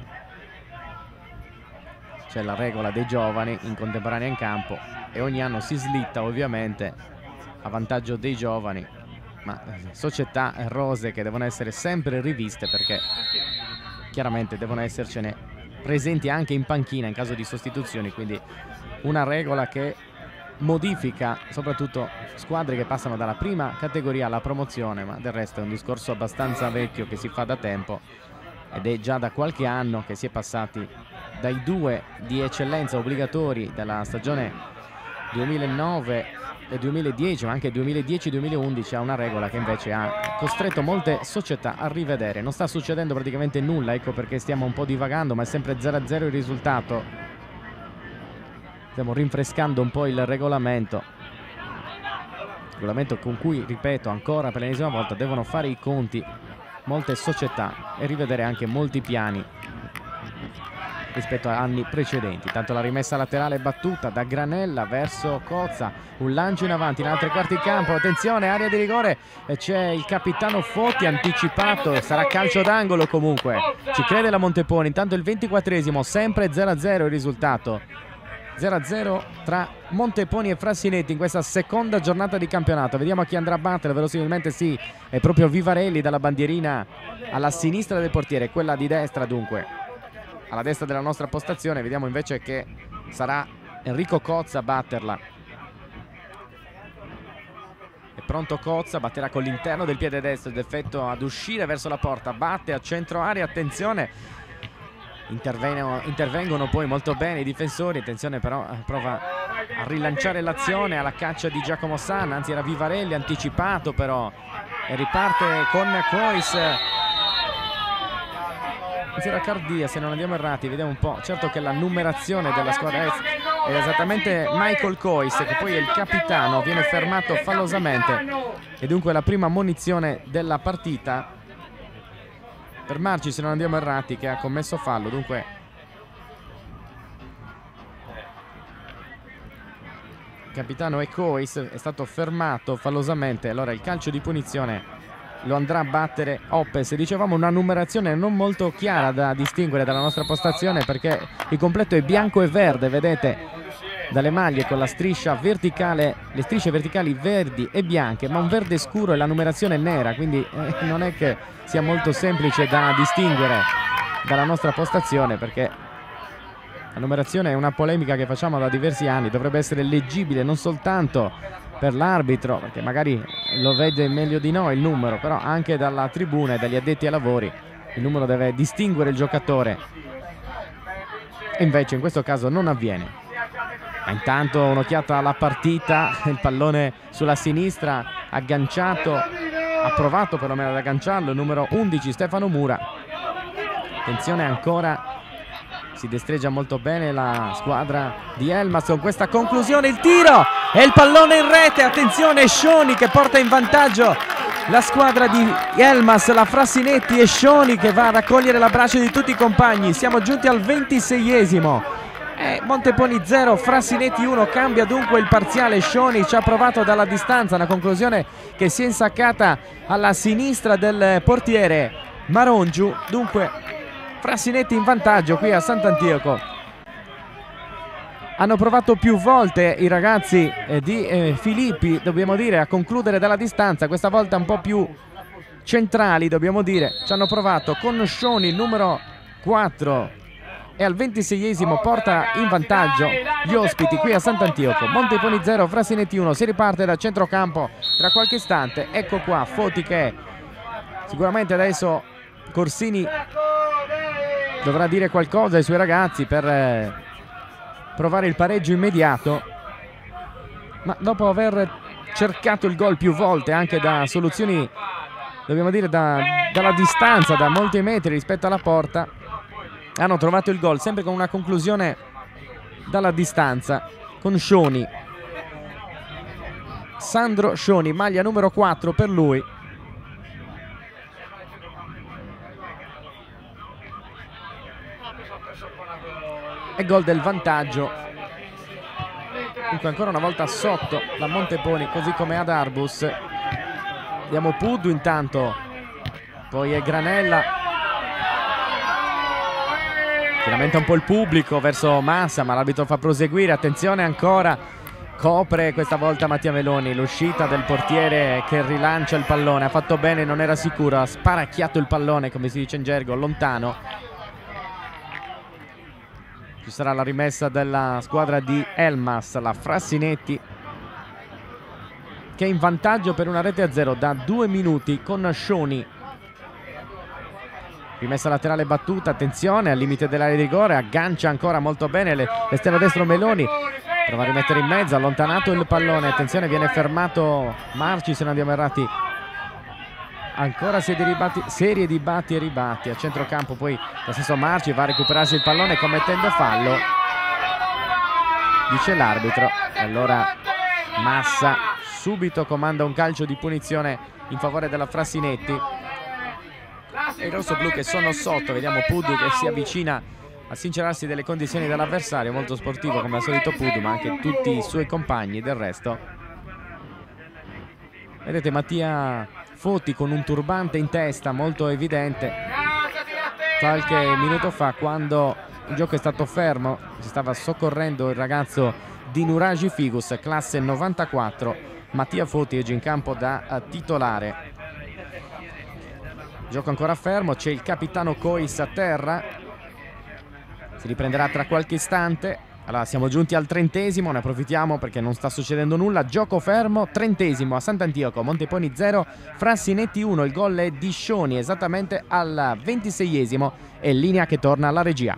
c'è la regola dei giovani in contemporanea in campo e ogni anno si slitta ovviamente a vantaggio dei giovani, ma società rose che devono essere sempre riviste, perché chiaramente devono essercene presenti anche in panchina in caso di sostituzioni, quindi una regola che modifica soprattutto squadre che passano dalla prima categoria alla promozione, ma del resto è un discorso abbastanza vecchio che si fa da tempo ed è già da qualche anno che si è passati dai due di eccellenza obbligatori della stagione duemilanove e duemiladieci, ma anche duemiladieci duemilaundici, a una regola che invece ha costretto molte società a rivedere. Non sta succedendo praticamente nulla, ecco perché stiamo un po' divagando, ma è sempre zero a zero il risultato. Stiamo rinfrescando un po' il regolamento, regolamento con cui, ripeto ancora per l'ennesima volta, devono fare i conti molte società e rivedere anche molti piani rispetto a anni precedenti. Tanto la rimessa laterale battuta da Granella verso Cozza, un lancio in avanti in altri quarti di campo, attenzione, area di rigore, e c'è il capitano Foti anticipato, sarà calcio d'angolo comunque, ci crede la Monteponi. Intanto il ventiquattresimo, sempre zero a zero il risultato, zero a zero tra Monteponi e Frassinetti in questa seconda giornata di campionato. Vediamo chi andrà a battere, verosimilmente sì, è proprio Vivarelli dalla bandierina alla sinistra del portiere, quella di destra dunque alla destra della nostra postazione. Vediamo invece che sarà Enrico Cozza a batterla. È pronto Cozza, batterà con l'interno del piede destro, d'effetto ad uscire verso la porta, batte a centro area, attenzione, intervengono, intervengono poi molto bene i difensori, attenzione però prova a rilanciare l'azione alla caccia di Giacomo Sanna, anzi era Vivarelli anticipato però, e riparte con Cois. Era Cardia se non andiamo errati, vediamo un po'. Certo che la numerazione della squadra è, è esattamente Michael Cois, che poi è il capitano, viene fermato fallosamente e dunque la prima ammonizione della partita per Marci se non andiamo errati, che ha commesso fallo. Dunque il capitano è Cois, è stato fermato fallosamente, allora il calcio di punizione lo andrà a battere Oppes. Dicevamo una numerazione non molto chiara da distinguere dalla nostra postazione, perché il completo è bianco e verde, vedete dalle maglie con la striscia verticale, le strisce verticali verdi e bianche, ma un verde scuro e la numerazione nera, quindi eh, non è che sia molto semplice da distinguere dalla nostra postazione, perché la numerazione è una polemica che facciamo da diversi anni, dovrebbe essere leggibile non soltanto per l'arbitro, perché magari lo vede meglio di noi il numero, però anche dalla tribuna e dagli addetti ai lavori il numero deve distinguere il giocatore, e invece in questo caso non avviene. Ma intanto un'occhiata alla partita, il pallone sulla sinistra agganciato, ha provato perlomeno ad agganciarlo il numero undici Stefano Mura. Attenzione ancora, si destreggia molto bene la squadra di Elmas con questa conclusione, il tiro e il pallone in rete, attenzione Scioni che porta in vantaggio la squadra di Elmas, la Frassinetti, e Scioni che va a raccogliere l'abbraccio di tutti i compagni. Siamo giunti al ventiseiesimo, eh, Monteponi zero, Frassinetti uno, cambia dunque il parziale. Scioni ci ha provato dalla distanza, una conclusione che si è insaccata alla sinistra del portiere Marongiu, dunque Frassinetti in vantaggio qui a Sant'Antioco. Hanno provato più volte i ragazzi eh, di eh, Filippi, dobbiamo dire, a concludere dalla distanza, questa volta un po' più centrali, dobbiamo dire. Ci hanno provato con Scioni, il numero quattro, e al ventiseiesimo porta in vantaggio gli ospiti qui a Sant'Antioco. Monteponi zero, Frassinetti uno, si riparte da centrocampo tra qualche istante. Ecco qua Foti che sicuramente adesso Corsini dovrà dire qualcosa ai suoi ragazzi per eh, provare il pareggio immediato, ma dopo aver cercato il gol più volte anche da soluzioni, dobbiamo dire, da, dalla distanza, da molti metri rispetto alla porta, hanno trovato il gol sempre con una conclusione dalla distanza con Scioni, Sandro Scioni, maglia numero quattro per lui. e gol del vantaggio. Dunque ancora una volta sotto la Monteponi, così come ad Arbus. Vediamo Puddu intanto, poi è Granella. Si lamenta un po' il pubblico verso Massa, ma l'arbitro fa proseguire. Attenzione ancora, copre questa volta Mattia Meloni, l'uscita del portiere che rilancia il pallone. Ha fatto bene, non era sicuro, ha sparacchiato il pallone, come si dice in gergo, lontano. Ci sarà la rimessa della squadra di Elmas, la Frassinetti, che è in vantaggio per una rete a zero da due minuti con Scioni. Rimessa laterale battuta, attenzione, al limite dell'area di rigore, aggancia ancora molto bene l'esterno destro Meloni, prova a rimettere in mezzo, allontanato il pallone, attenzione, viene fermato Marci se non abbiamo errati. Ancora serie di, batti, serie di batti e ribatti a centrocampo, poi lo stesso Marci va a recuperarsi il pallone commettendo fallo, dice l'arbitro. Allora Massa subito comanda un calcio di punizione in favore della Frassinetti. E i rossoblu che sono sotto, vediamo Puddu che si avvicina a sincerarsi delle condizioni dell'avversario, molto sportivo come al solito Puddu, ma anche tutti i suoi compagni del resto. Vedete Mattia Foti con un turbante in testa molto evidente. Qualche minuto fa, quando il gioco è stato fermo, si stava soccorrendo il ragazzo di Nuraji Figus, classe novantaquattro. Mattia Foti oggi in campo da titolare. Gioco ancora fermo, c'è il capitano Cois a terra, si riprenderà tra qualche istante. Allora siamo giunti al trentesimo, ne approfittiamo perché non sta succedendo nulla. Gioco fermo, trentesimo a Sant'Antioco, Monteponi zero, Frassinetti uno. Il gol è di Scioni esattamente al ventiseiesimo e linea che torna alla regia.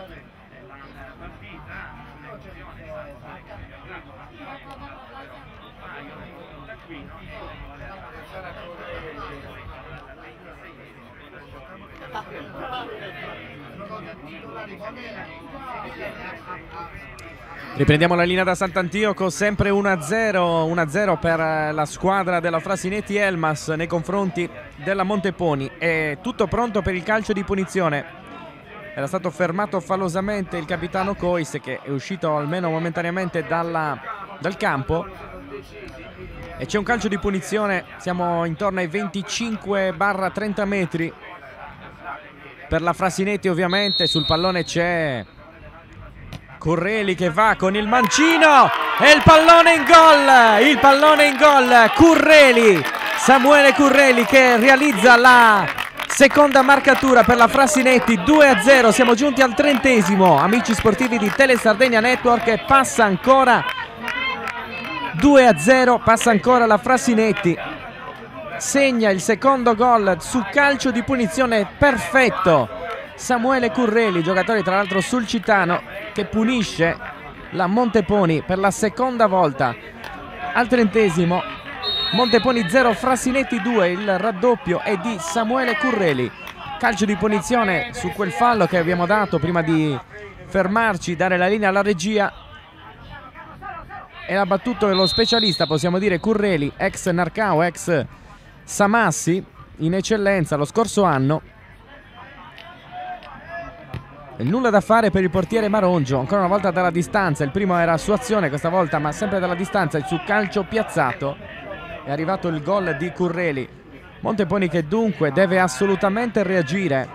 Riprendiamo la linea da Sant'Antioco, sempre uno a zero, uno a zero per la squadra della Frassinetti Elmas nei confronti della Monteponi. È tutto pronto per il calcio di punizione. Era stato fermato fallosamente il capitano Cois, che è uscito almeno momentaneamente dalla, dal campo. E c'è un calcio di punizione, siamo intorno ai venticinque trenta metri per la Frassinetti ovviamente. Sul pallone c'è Curreli che va con il mancino e il pallone in gol, il pallone in gol, Curreli, Samuele Curreli che realizza la seconda marcatura per la Frassinetti. Due a zero, siamo giunti al trentesimo, amici sportivi di Tele Sardegna Network, e passa ancora due a zero, passa ancora la Frassinetti, segna il secondo gol su calcio di punizione perfetto Samuele Curreli, giocatore tra l'altro sulcitano, che punisce la Monteponi per la seconda volta. Al trentesimo, Monteponi zero, Frassinetti due, il raddoppio è di Samuele Curreli. Calcio di punizione su quel fallo che abbiamo dato prima di fermarci, dare la linea alla regia. E l'ha battuto lo specialista, possiamo dire, Curreli, ex Narcao, ex Samassi in eccellenza lo scorso anno. Nulla da fare per il portiere Marongio, ancora una volta dalla distanza. Il primo era su azione questa volta, ma sempre dalla distanza, su calcio piazzato. È arrivato il gol di Curreli. Monteponi che dunque deve assolutamente reagire.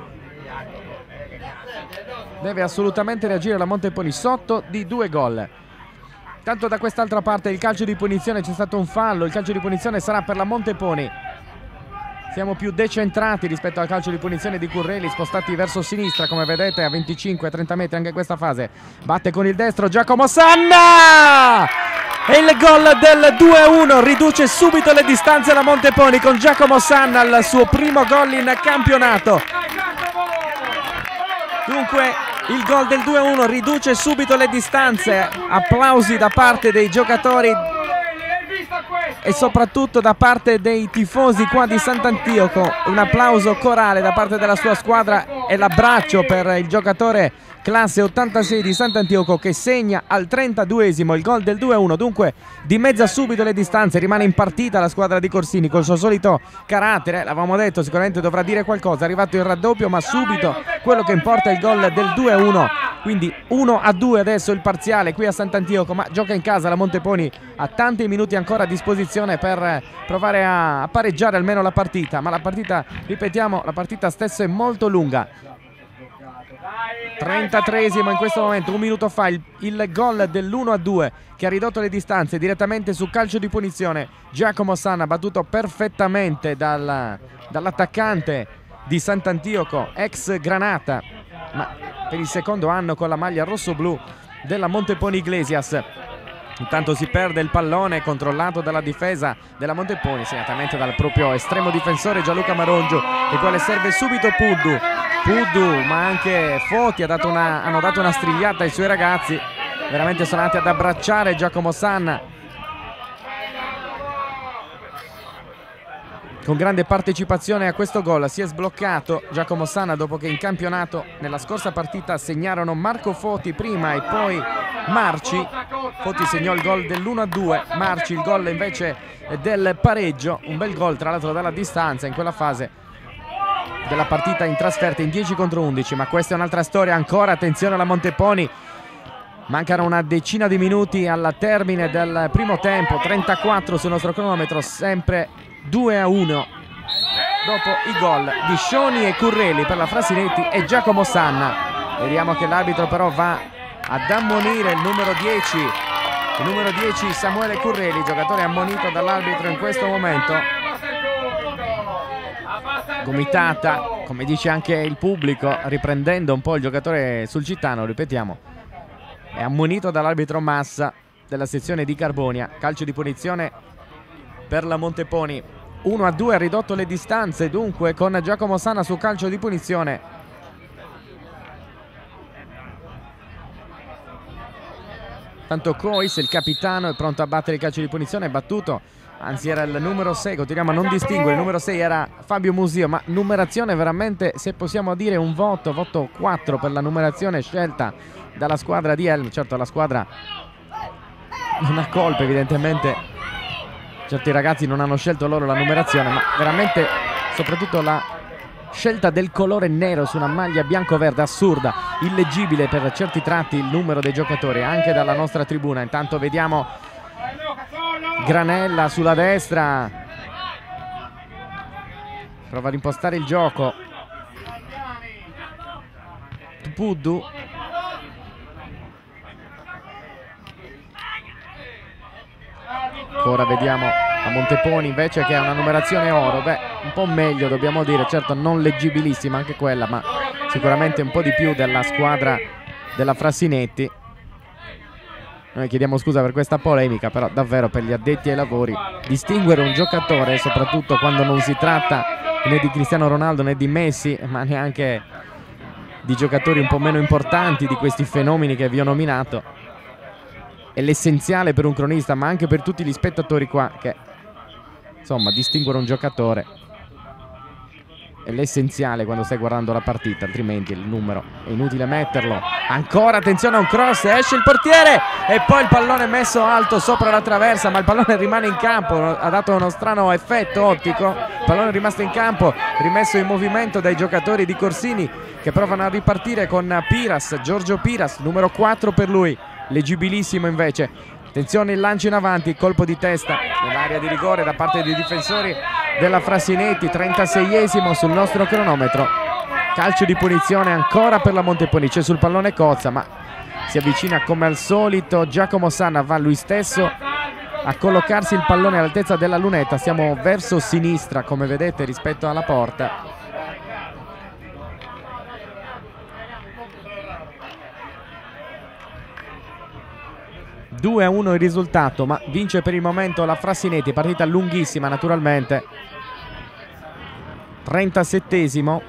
Deve assolutamente reagire la Monteponi, sotto di due gol. Tanto da quest'altra parte il calcio di punizione, c'è stato un fallo, il calcio di punizione sarà per la Monteponi. Siamo più decentrati rispetto al calcio di punizione di Curreli, spostati verso sinistra come vedete a venticinque trenta metri anche in questa fase. Batte con il destro Giacomo Sanna! E il gol del due a uno riduce subito le distanze alla Monteponi con Giacomo Sanna, il suo primo gol in campionato. Dunque il gol del due a uno riduce subito le distanze. Applausi da parte dei giocatori e soprattutto da parte dei tifosi qua di Sant'Antioco. Un applauso corale da parte della sua squadra e l'abbraccio per il giocatore classe ottantasei di Sant'Antioco, che segna al trentaduesimo il gol del due a uno. Dunque dimezza subito le distanze, rimane in partita la squadra di Corsini col suo solito carattere, l'avevamo detto, sicuramente dovrà dire qualcosa. È arrivato il raddoppio, ma subito quello che importa è il gol del due a uno, quindi uno a due adesso il parziale qui a Sant'Antioco, ma gioca in casa la Monteponi, ha tanti minuti ancora a disposizione per provare a pareggiare almeno la partita, ma la partita, ripetiamo, la partita stessa è molto lunga. trentatreesimo in questo momento, un minuto fa il, il gol dell'uno a due che ha ridotto le distanze direttamente su calcio di punizione. Giacomo Sanna battuto perfettamente dal, dall'attaccante di Sant'Antioco, ex Granata, ma per il secondo anno con la maglia rosso-blu della Monteponi Iglesias. Intanto si perde il pallone controllato dalla difesa della Monteponi, segnatamente dal proprio estremo difensore Gianluca Marongio, il quale serve subito Puddu. Puddu, ma anche Foti ha dato una, hanno dato una strigliata ai suoi ragazzi, veramente sono andati ad abbracciare Giacomo Sanna con grande partecipazione a questo gol. Si è sbloccato Giacomo Sanna dopo che in campionato nella scorsa partita segnarono Marco Foti prima e poi Marci. Foti segnò il gol dell'uno a due, Marci il gol invece del pareggio, un bel gol tra l'altro dalla distanza in quella fase della partita in trasferta in dieci contro undici, ma questa è un'altra storia ancora. Attenzione alla Monteponi, mancano una decina di minuti al termine del primo tempo, trentaquattro sul nostro cronometro, sempre due a uno dopo i gol di Scioni e Currelli per la Frasinetti e Giacomo Sanna. Vediamo che l'arbitro però va ad ammonire il numero dieci, il numero dieci Samuele Currelli, giocatore ammonito dall'arbitro in questo momento. Gomitata, come dice anche il pubblico, riprendendo un po' il giocatore sulcitano, ripetiamo, è ammonito dall'arbitro Massa della sezione di Carbonia. Calcio di punizione per la Monteponi, uno a due, ha ridotto le distanze dunque con Giacomo Sanna su calcio di punizione. Tanto Cois, il capitano, è pronto a battere il calcio di punizione, è battuto, anzi era il numero sei, continuiamo a non distinguere, il numero sei era Fabio Musio, ma numerazione veramente, se possiamo dire, un voto, voto quattro per la numerazione scelta dalla squadra di Elm. Certo, la squadra non ha colpe, evidentemente certi ragazzi non hanno scelto loro la numerazione, ma veramente soprattutto la scelta del colore nero su una maglia bianco-verde assurda, illeggibile per certi tratti il numero dei giocatori anche dalla nostra tribuna. Intanto vediamo Granella sulla destra, prova ad impostare il gioco. Puddu, ora vediamo a Monteponi invece che ha una numerazione oro, beh, un po' meglio dobbiamo dire, certo non leggibilissima anche quella, ma sicuramente un po' di più della squadra della Frasinetti. Noi chiediamo scusa per questa polemica, però davvero per gli addetti ai lavori distinguere un giocatore, soprattutto quando non si tratta né di Cristiano Ronaldo né di Messi, ma neanche di giocatori un po' meno importanti di questi fenomeni che vi ho nominato, è l'essenziale per un cronista, ma anche per tutti gli spettatori qua, che insomma distinguere un giocatore è l'essenziale quando stai guardando la partita, altrimenti il numero è inutile metterlo. Ancora attenzione a un cross, esce il portiere e poi il pallone messo alto sopra la traversa, ma il pallone rimane in campo, ha dato uno strano effetto ottico, il pallone è rimasto in campo, rimesso in movimento dai giocatori di Corsini che provano a ripartire con Piras, Giorgio Piras, numero quattro per lui, leggibilissimo invece. Attenzione il lancio in avanti, colpo di testa nell'area di rigore da parte dei difensori della Frasinetti, trentaseiesimo sul nostro cronometro. Calcio di punizione ancora per la Monteponi, c'è sul pallone Cozza, ma si avvicina come al solito Giacomo Sanna, va lui stesso a collocarsi il pallone all'altezza della lunetta. Siamo verso sinistra come vedete rispetto alla porta. due a uno il risultato, ma vince per il momento la Frasinetti, partita lunghissima naturalmente. trentasettesimo,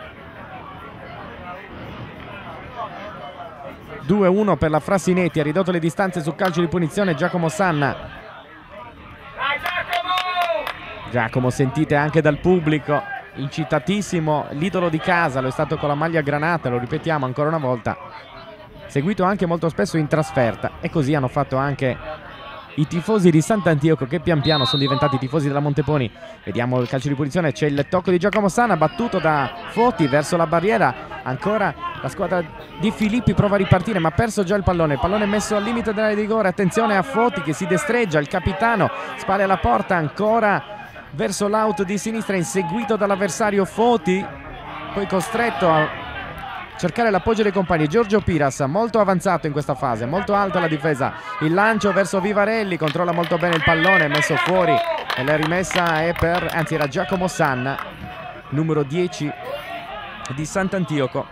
due a uno per la Frasinetti, ha ridotto le distanze su calcio di punizione Giacomo Sanna. Giacomo sentite anche dal pubblico, incitatissimo, l'idolo di casa, lo è stato con la maglia granata, lo ripetiamo ancora una volta, seguito anche molto spesso in trasferta, e così hanno fatto anche i tifosi di Sant'Antioco, che pian piano sono diventati tifosi della Monteponi. Vediamo il calcio di punizione, c'è il tocco di Giacomo Sanna, battuto da Foti verso la barriera. Ancora la squadra di Filippi prova a ripartire, ma ha perso già il pallone. Il pallone messo al limite dell'area di rigore. Attenzione a Foti che si destreggia, il capitano, spalle alla porta, ancora verso l'out di sinistra, inseguito dall'avversario Foti, poi costretto a cercare l'appoggio dei compagni. Giorgio Piras molto avanzato in questa fase, molto alta la difesa, il lancio verso Vivarelli, controlla molto bene il pallone, messo fuori, e la rimessa è per, anzi era Giacomo Sanna, numero dieci di Sant'Antioco.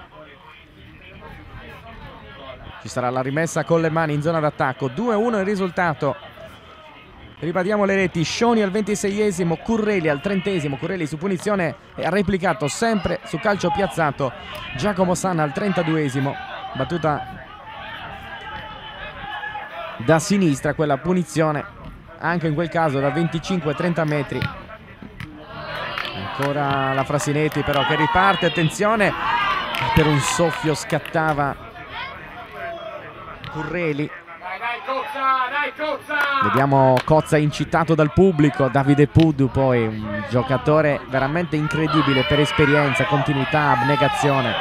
Ci sarà la rimessa con le mani in zona d'attacco. Due a uno il risultato. Ribadiamo le reti: Scioni al ventiseiesimo, Curreli al trentesimo. Curreli su punizione e ha replicato sempre su calcio piazzato. Giacomo Sanna al trentaduesimo, battuta da sinistra quella punizione, anche in quel caso da venticinque trenta metri. Ancora la Frasinetti però che riparte, attenzione, per un soffio scattava Curreli. Vediamo Cozza incitato dal pubblico. Davide Pudu, poi un giocatore veramente incredibile per esperienza, continuità, abnegazione.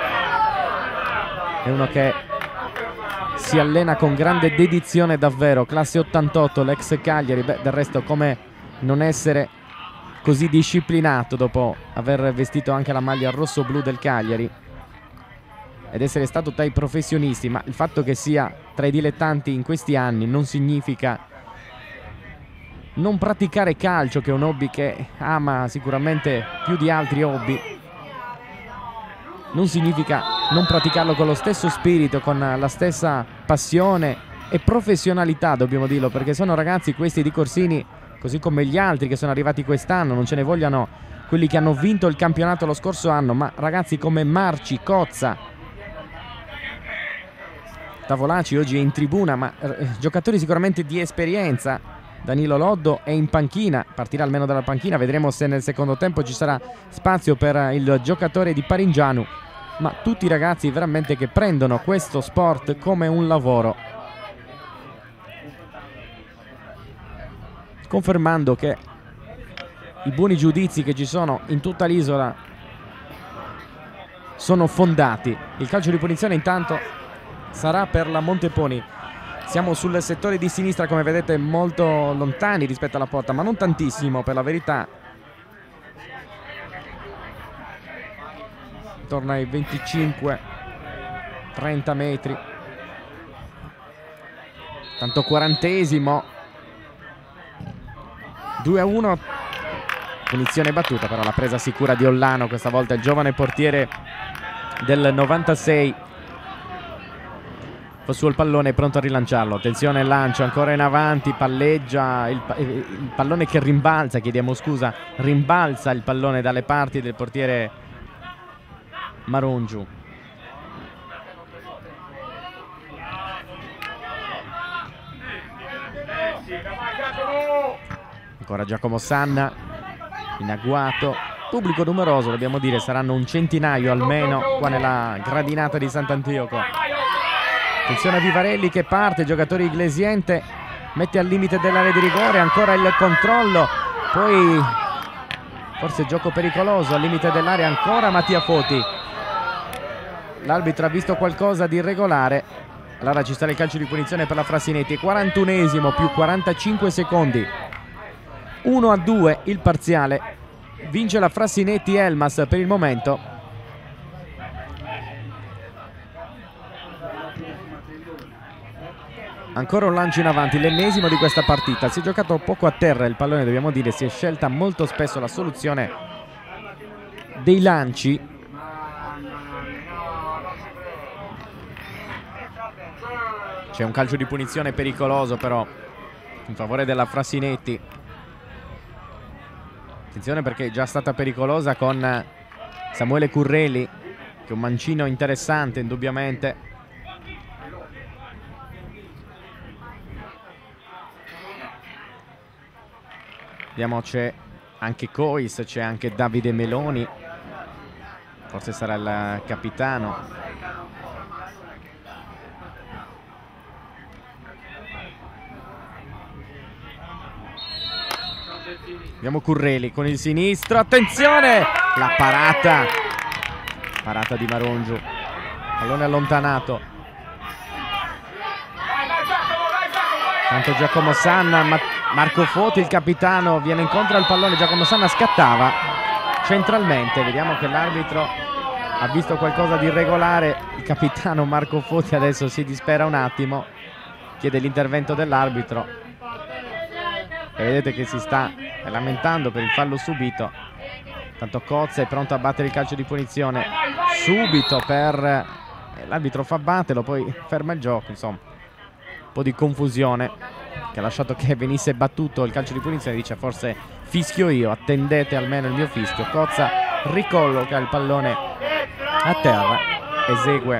È uno che si allena con grande dedizione davvero, classe ottantotto, l'ex Cagliari. Beh, del resto come non essere così disciplinato dopo aver vestito anche la maglia rosso-blu del Cagliari ed essere stato tra i professionisti. Ma il fatto che sia tra i dilettanti in questi anni non significa non praticare calcio, che è un hobby che ama sicuramente più di altri hobby. Non significa non praticarlo con lo stesso spirito, con la stessa passione e professionalità, dobbiamo dirlo, perché sono ragazzi questi di Corsini, così come gli altri che sono arrivati quest'anno. Non ce ne vogliano quelli che hanno vinto il campionato lo scorso anno, ma ragazzi come Marci, Cozza, Tavolacci oggi è in tribuna, ma eh, giocatori sicuramente di esperienza. Danilo Loddo è in panchina, partirà almeno dalla panchina, vedremo se nel secondo tempo ci sarà spazio per il giocatore di Paringianu, ma tutti i ragazzi veramente che prendono questo sport come un lavoro, confermando che i buoni giudizi che ci sono in tutta l'isola sono fondati. Il calcio di punizione intanto sarà per la Monteponi. Siamo sul settore di sinistra, come vedete, molto lontani rispetto alla porta, ma non tantissimo per la verità. Torna ai venticinque trenta metri. Tanto quarantesimo. due a uno. Punizione battuta, però la presa sicura di Ollano, questa volta il giovane portiere del novantasei. Fa su il pallone, pronto a rilanciarlo. Attenzione al lancio, ancora in avanti, palleggia il, il pallone che rimbalza, chiediamo scusa, rimbalza il pallone dalle parti del portiere Marongiu. Ancora Giacomo Sanna in agguato, pubblico numeroso, dobbiamo dire, saranno un centinaio almeno qua nella gradinata di Sant'Antioco. Attenzione a Vivarelli che parte, giocatore Iglesiente, mette al limite dell'area di rigore, ancora il controllo, poi forse gioco pericoloso al limite dell'area, ancora Mattia Foti. L'arbitro ha visto qualcosa di irregolare, allora ci sarà il calcio di punizione per la Frasinetti. quarantunesimo più quarantacinque secondi, uno a due il parziale, vince la Frasinetti Elmas per il momento. Ancora un lancio in avanti, l'ennesimo di questa partita. Si è giocato poco a terra il pallone, dobbiamo dire, si è scelta molto spesso la soluzione dei lanci. C'è un calcio di punizione pericoloso però in favore della Frasinetti. Attenzione perché è già stata pericolosa con Samuele Curreli, che è un mancino interessante indubbiamente. Vediamo, c'è anche Cois, c'è anche Davide Meloni, forse sarà il capitano. Abbiamo Curreli con il sinistro, attenzione, la parata, parata di Marongio, pallone allontanato. Tanto Giacomo Sanna, ma Marco Foti, il capitano, viene incontro al pallone. Giacomo Sanna scattava centralmente, vediamo che l'arbitro ha visto qualcosa di irregolare. Il capitano Marco Foti adesso si dispera un attimo, chiede l'intervento dell'arbitro e vedete che si sta lamentando per il fallo subito. Tanto Cozza è pronto a battere il calcio di punizione subito per l'arbitro, fa batterlo, poi ferma il gioco. Insomma, un po' di confusione, che ha lasciato che venisse battuto il calcio di punizione. Dice forse fischio io, attendete almeno il mio fischio. Cozza ricolloca il pallone a terra, esegue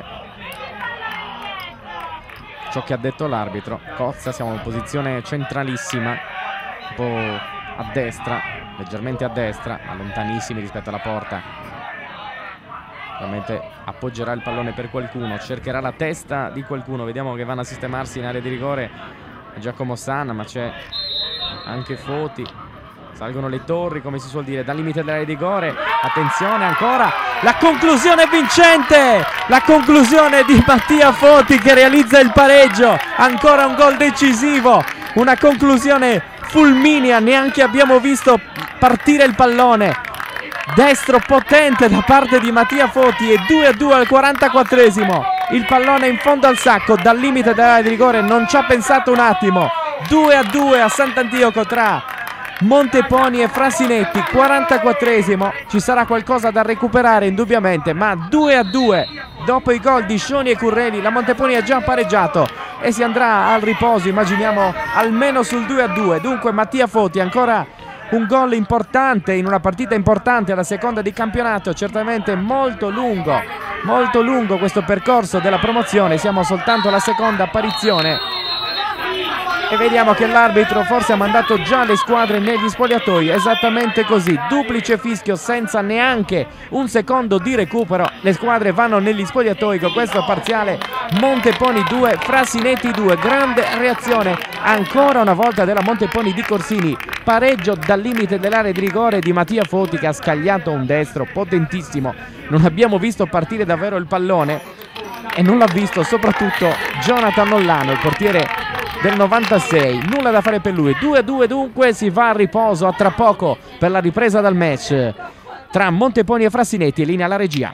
ciò che ha detto l'arbitro. Cozza, siamo in posizione centralissima, un po' a destra, leggermente a destra, ma lontanissimi rispetto alla porta. Ovviamente appoggerà il pallone per qualcuno, cercherà la testa di qualcuno. Vediamo che vanno a sistemarsi in area di rigore Giacomo Sanna, ma c'è anche Foti. Salgono le torri, come si suol dire, dal limite dell'area di rigore. Attenzione ancora, la conclusione vincente, la conclusione di Mattia Foti che realizza il pareggio. Ancora un gol decisivo, una conclusione fulminea, neanche abbiamo visto partire il pallone. Destro potente da parte di Mattia Foti e due a due al quarantaquattresimo. Il pallone in fondo al sacco dal limite dell'area di rigore, non ci ha pensato un attimo. due a due a Sant'Antioco tra Monteponi e Frasinetti, quarantaquattresimo. Ci sarà qualcosa da recuperare indubbiamente, ma due a due dopo i gol di Scioni e Curreli. La Monteponi ha già pareggiato e si andrà al riposo, immaginiamo, almeno sul due a due. Dunque Mattia Foti, ancora un gol importante in una partita importante, alla seconda di campionato. Certamente molto lungo, molto lungo questo percorso della promozione. Siamo soltanto alla seconda apparizione e vediamo che l'arbitro forse ha mandato già le squadre negli spogliatoi. Esattamente così, duplice fischio senza neanche un secondo di recupero. Le squadre vanno negli spogliatoi con questo parziale: Monteponi due, Frasinetti due. Grande reazione ancora una volta della Monteponi di Corsini. Pareggio dal limite dell'area di rigore di Mattia Foti, che ha scagliato un destro potentissimo. Non abbiamo visto partire davvero il pallone e non l'ha visto soprattutto Jonathan Ollano, il portiere del novantasei. Nulla da fare per lui. due a due dunque, si va a riposo. A tra poco per la ripresa dal match tra Monteponi e Frasinetti. In linea alla regia.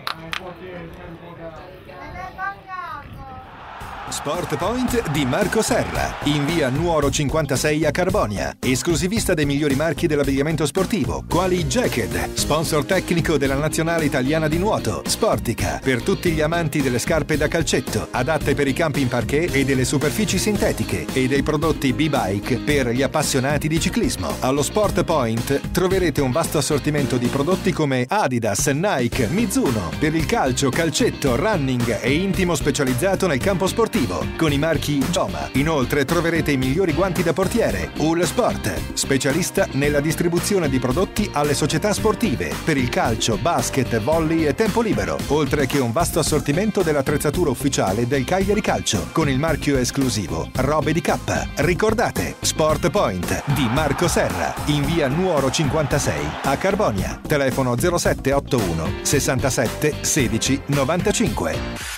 Sport Point di Marco Serra, in via Nuoro cinquantasei a Carbonia, esclusivista dei migliori marchi dell'abbigliamento sportivo, quali Jacket, sponsor tecnico della nazionale italiana di nuoto, Sportica, per tutti gli amanti delle scarpe da calcetto, adatte per i campi in parquet e delle superfici sintetiche, e dei prodotti B-Bike per gli appassionati di ciclismo. Allo Sport Point troverete un vasto assortimento di prodotti come Adidas, Nike, Mizuno, per il calcio, calcetto, running e intimo specializzato nel campo sportivo, con i marchi Joma. Inoltre troverete i migliori guanti da portiere. All Sport, specialista nella distribuzione di prodotti alle società sportive per il calcio, basket, volley e tempo libero, oltre che un vasto assortimento dell'attrezzatura ufficiale del Cagliari Calcio con il marchio esclusivo Robe di K. Ricordate, Sport Point di Marco Serra, in via Nuoro cinquantasei a Carbonia. Telefono zero sette otto uno sessantasette sedici novantacinque.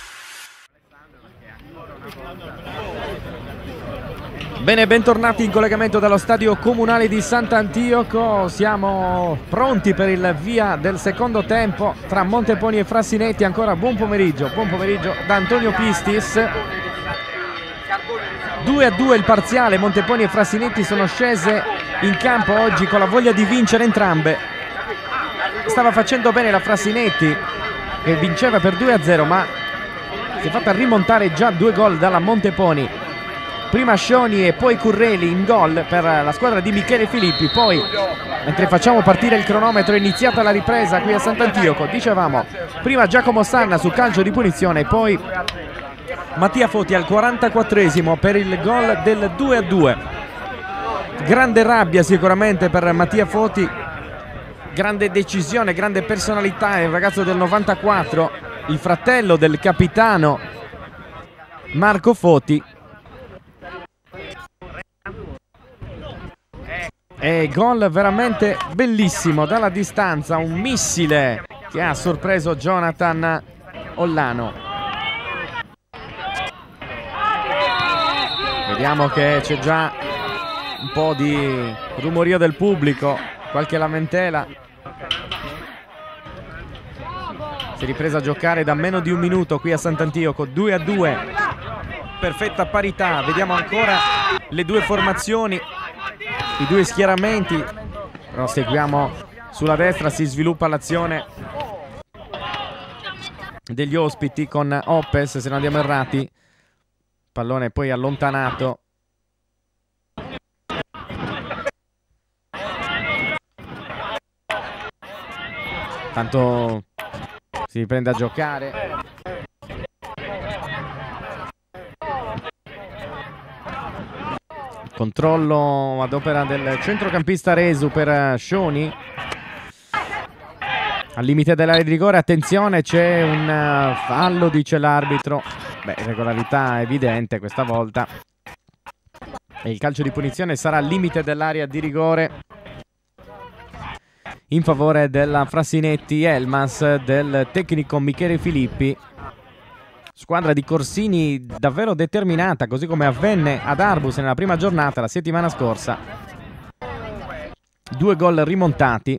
Bene, bentornati in collegamento dallo stadio comunale di Sant'Antioco. Siamo pronti per il via del secondo tempo tra Monteponi e Frasinetti. Ancora buon pomeriggio, buon pomeriggio da Antonio Pistis. due a due il parziale. Monteponi e Frasinetti sono scese in campo oggi con la voglia di vincere entrambe. Stava facendo bene la Frasinetti, che vinceva per due a zero, ma si è fatta rimontare già due gol dalla Monteponi. Prima Scioni e poi Curreli in gol per la squadra di Michele Filippi. Poi, mentre facciamo partire il cronometro, è iniziata la ripresa qui a Sant'Antioco. Dicevamo, prima Giacomo Sanna sul calcio di punizione e poi Mattia Foti al quarantaquattresimo per il gol del due a due. Grande rabbia sicuramente per Mattia Foti, grande decisione, grande personalità, è il ragazzo del novantaquattro, il fratello del capitano Marco Foti. E gol veramente bellissimo dalla distanza, un missile che ha sorpreso Jonathan Ollano. Vediamo che c'è già un po' di rumorio del pubblico, qualche lamentela. Si è ripresa a giocare da meno di un minuto qui a Sant'Antioco, due a due, perfetta parità. Vediamo ancora le due formazioni, i due schieramenti, però seguiamo sulla destra, si sviluppa l'azione degli ospiti con Oppes, se non andiamo errati, pallone poi allontanato. Tanto si riprende a giocare. Controllo ad opera del centrocampista Resu per Scioni. Al limite dell'area di rigore, attenzione, c'è un fallo, dice l'arbitro. Beh, regolarità evidente questa volta. E il calcio di punizione sarà al limite dell'area di rigore in favore della Frasinetti Elmas del tecnico Michele Filippi. Squadra di Corsini davvero determinata, così come avvenne ad Arbus nella prima giornata la settimana scorsa. Due gol rimontati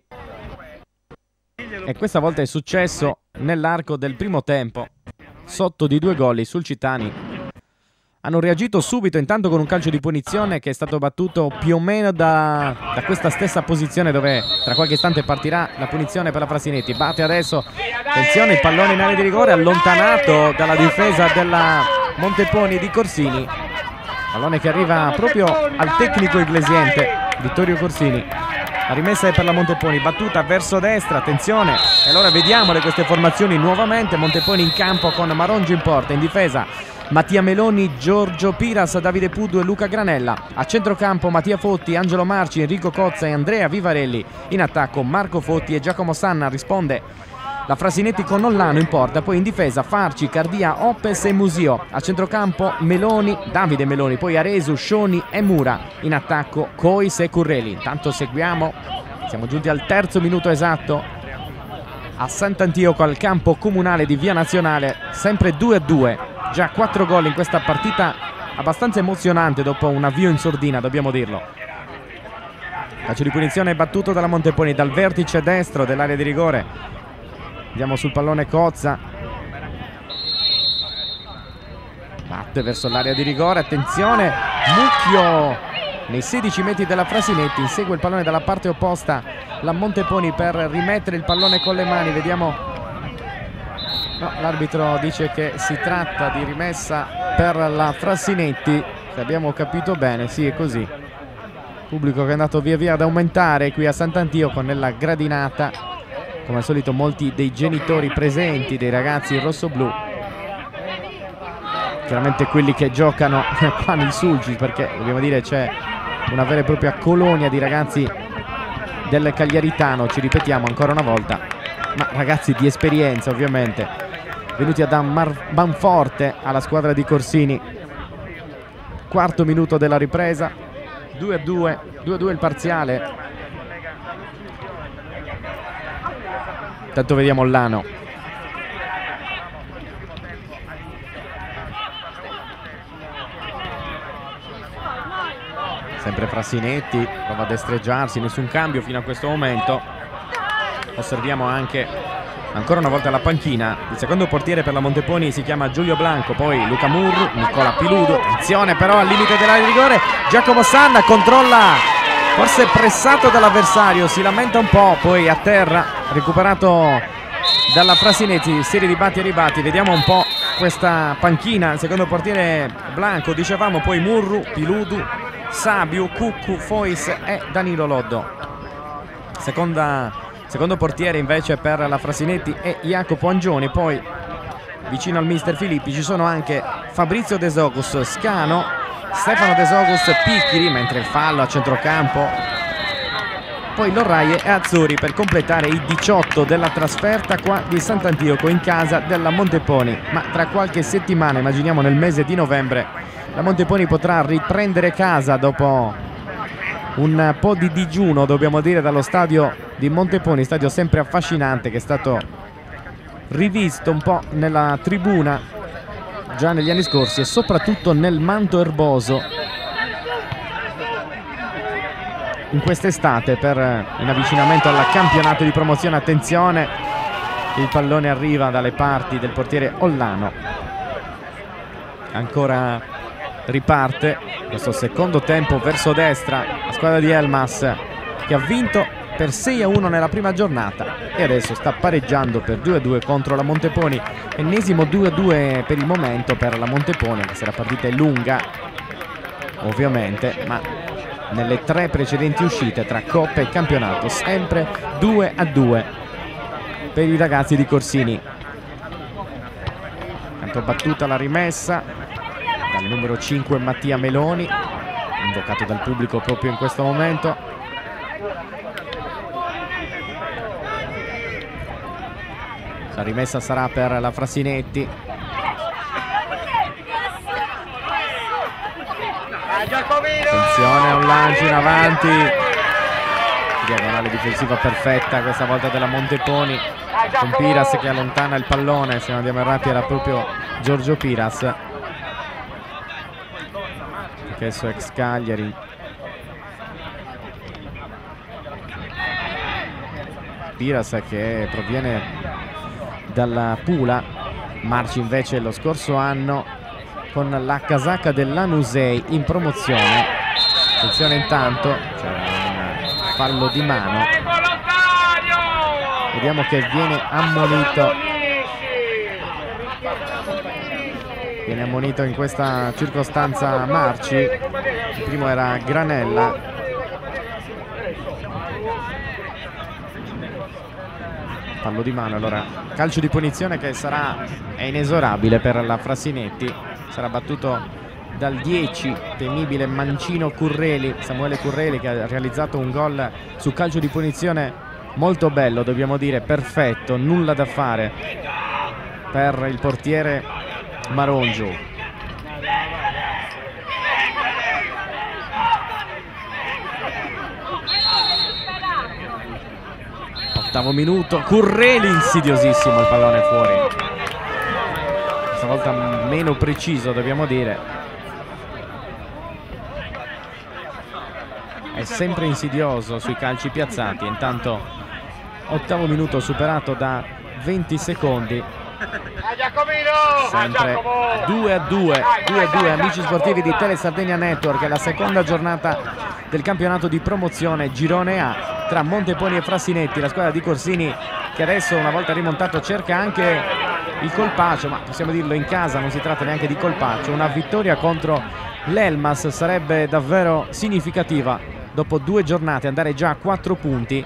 e questa volta è successo nell'arco del primo tempo. Sotto di due gol i sulcitani hanno reagito subito, intanto con un calcio di punizione che è stato battuto più o meno da, da questa stessa posizione, dove tra qualche istante partirà la punizione per la Frasinetti. Batte adesso, attenzione, il pallone in area di rigore allontanato dalla difesa della Monteponi di Corsini. Pallone che arriva proprio al tecnico iglesiente Vittorio Corsini. La rimessa è per la Monteponi, battuta verso destra, attenzione. E allora vediamole queste formazioni nuovamente. Monteponi in campo con Marongi in porta, in difesa Mattia Meloni, Giorgio Piras, Davide Puddu e Luca Granella. A centrocampo Mattia Fotti, Angelo Marci, Enrico Cozza e Andrea Vivarelli. In attacco Marco Fotti e Giacomo Sanna. Risponde la Frasinetti con Ollano in porta. Poi in difesa Farci, Cardia, Oppes e Musio. A centrocampo Meloni, Davide Meloni, poi Aresu, Scioni e Mura. In attacco Cois e Curreli. Intanto seguiamo, siamo giunti al terzo minuto esatto a Sant'Antioco, al campo comunale di Via Nazionale. Sempre due a due. Già quattro gol in questa partita abbastanza emozionante dopo un avvio in sordina, dobbiamo dirlo. Calcio di punizione battuto dalla Monteponi dal vertice destro dell'area di rigore. Andiamo sul pallone Cozza. Batte verso l'area di rigore, attenzione, Mucchio nei sedici metri della Frasinetti, insegue il pallone dalla parte opposta la Monteponi per rimettere il pallone con le mani. Vediamo. No, l'arbitro dice che si tratta di rimessa per la Frasinetti, se abbiamo capito bene, sì, è così. Pubblico che è andato via via ad aumentare qui a Sant'Antioco nella gradinata, come al solito molti dei genitori presenti dei ragazzi rossoblu, chiaramente quelli che giocano qua nel Sulcis, perché dobbiamo dire c'è una vera e propria colonia di ragazzi del Cagliaritano, ci ripetiamo ancora una volta, ma ragazzi di esperienza ovviamente, venuti a dar manforte alla squadra di Corsini. Quarto minuto della ripresa, due a due, due a due il parziale. Intanto vediamo Ollano. Sempre Frasinetti, prova a destreggiarsi, nessun cambio fino a questo momento. Osserviamo anche ancora una volta la panchina. Il secondo portiere per la Monteponi si chiama Giulio Blanco, poi Luca Murru, Nicola Piludo. Attenzione però al limite dell'area di rigore, Giacomo Sanna controlla, forse pressato dall'avversario, si lamenta un po', poi a terra, recuperato dalla Frasinetti, serie di batti e ribatti. Vediamo un po' questa panchina. Il secondo portiere Blanco, dicevamo, poi Murru, Piludu, Sabiu, Cuccu, Fois e Danilo Loddo. Seconda Secondo portiere invece per la Frasinetti è Jacopo Angioni. Poi vicino al mister Filippi ci sono anche Fabrizio De Sogus, Scano, Stefano De Sogus, Picchiri, mentre il fallo a centrocampo poi Lorraie e Azzurri per completare i diciotto della trasferta qua di Sant'Antioco in casa della Monteponi. Ma tra qualche settimana, immaginiamo nel mese di novembre, la Monteponi potrà riprendere casa dopo un po' di digiuno, dobbiamo dire, dallo stadio di Monteponi, stadio sempre affascinante che è stato rivisto un po' nella tribuna già negli anni scorsi e soprattutto nel manto erboso in quest'estate per un avvicinamento al campionato di promozione. Attenzione, il pallone arriva dalle parti del portiere Ollano, ancora riparte questo secondo tempo verso destra la squadra di Elmas, che ha vinto per sei a uno nella prima giornata e adesso sta pareggiando per due a due contro la Monteponi. Ennesimo due a due per il momento per la Monteponi, anche se la partita è lunga ovviamente, ma nelle tre precedenti uscite tra Coppa e campionato sempre due a due per i ragazzi di Corsini. Tanto battuta la rimessa dal numero cinque Mattia Meloni, invocato dal pubblico proprio in questo momento. La rimessa sarà per la Frasinetti. Attenzione, un lancio in avanti, diagonale difensiva perfetta questa volta della Monteponi, con Piras che allontana il pallone. Se non andiamo errati era proprio Giorgio Piras, anch'esso ex Cagliari. Piras che proviene dalla Pula, Marci invece lo scorso anno con la casacca del Lanusei in promozione. Attenzione, intanto c'è un fallo di mano, vediamo che viene ammonito viene ammonito in questa circostanza Marci. Il primo era Granella. Fallo di mano, allora calcio di punizione che sarà è inesorabile per la Frasinetti. Sarà battuto dal dieci, temibile Mancino Curreli, Samuele Curreli, che ha realizzato un gol su calcio di punizione molto bello, dobbiamo dire, perfetto, nulla da fare per il portiere Marongio. Ottavo minuto, Curreli insidiosissimo, il pallone fuori. Questa volta meno preciso, dobbiamo dire. È sempre insidioso sui calci piazzati. Intanto ottavo minuto superato da venti secondi. Sempre due a due, due a due, amici sportivi di Tele Sardegna Network. È la seconda giornata del campionato di promozione Girone A tra Monteponi e Frasinetti. La squadra di Corsini, che adesso, una volta rimontato, cerca anche il colpaccio, ma possiamo dirlo in casa, non si tratta neanche di colpaccio. Una vittoria contro l'Elmas sarebbe davvero significativa dopo due giornate, andare già a quattro punti,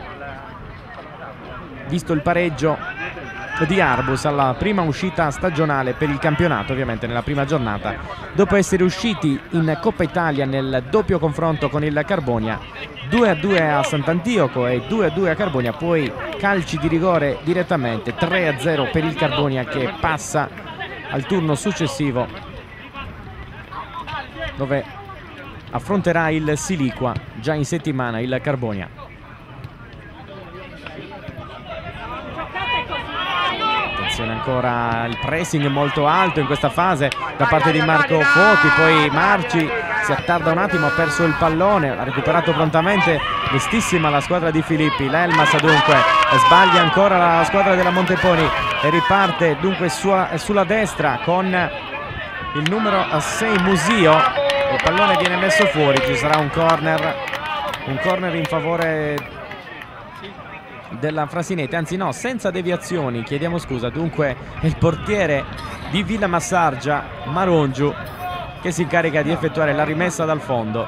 visto il pareggio di Arbus alla prima uscita stagionale per il campionato, ovviamente nella prima giornata, dopo essere usciti in Coppa Italia nel doppio confronto con il Carbonia. Due a due a Sant'Antioco e due a due a Carbonia, poi calci di rigore direttamente, tre a zero per il Carbonia, che passa al turno successivo dove affronterà il Siliqua già in settimana, il Carbonia. Attenzione, ancora il pressing molto alto in questa fase da parte di Marco Foti, poi Marci si attarda un attimo, ha perso il pallone, ha recuperato prontamente, vestissima la squadra di Filippi. L'Elmas dunque sbaglia ancora la squadra della Monteponi e riparte dunque sua, sulla destra con il numero sei Musio. Il pallone viene messo fuori, ci sarà un corner, un corner in favore della Frasinetti, anzi no, senza deviazioni, chiediamo scusa. Dunque è il portiere di Villa Massargia, Marongiu, che si incarica di effettuare la rimessa dal fondo.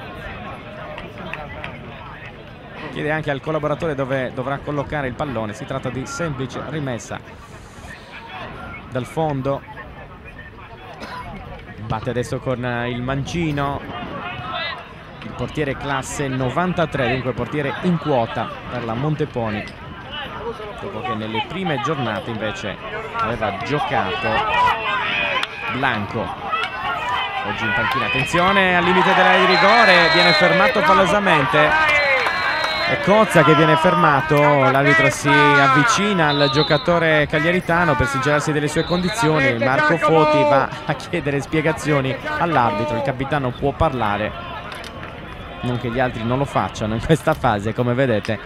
Chiede anche al collaboratore dove dovrà collocare il pallone. Si tratta di semplice rimessa dal fondo. Batte adesso con il mancino, il portiere classe novantatré, dunque portiere in quota per la Monteponi, dopo che nelle prime giornate invece aveva giocato Blanco. Oggi in panchina, attenzione al limite dell'area di rigore, viene fermato fallosamente, è Cozza che viene fermato, l'arbitro si avvicina al giocatore cagliaritano per sincerarsi delle sue condizioni, Marco Foti va a chiedere spiegazioni all'arbitro, il capitano può parlare, non che gli altri non lo facciano in questa fase come vedete.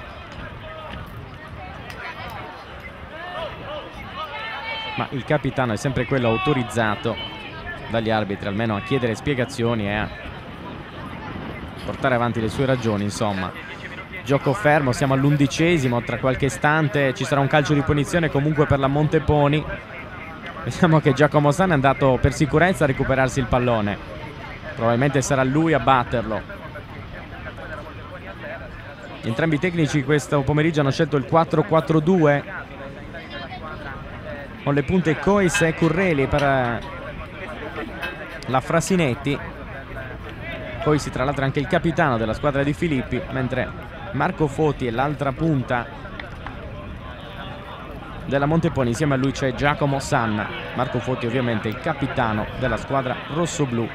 Ma il capitano è sempre quello autorizzato dagli arbitri almeno a chiedere spiegazioni e a portare avanti le sue ragioni, insomma. Gioco fermo, siamo all'undicesimo, tra qualche istante ci sarà un calcio di punizione comunque per la Monteponi. Vediamo che Giacomo Sanna è andato per sicurezza a recuperarsi il pallone, probabilmente sarà lui a batterlo. Entrambi i tecnici questo pomeriggio hanno scelto il quattro quattro due con le punte Cois e Curreli per la Frasinetti. Cois tra l'altro è anche il capitano della squadra di Filippi, mentre Marco Foti è l'altra punta della Monteponi, insieme a lui c'è Giacomo Sanna. Marco Foti ovviamente il capitano della squadra rossoblù.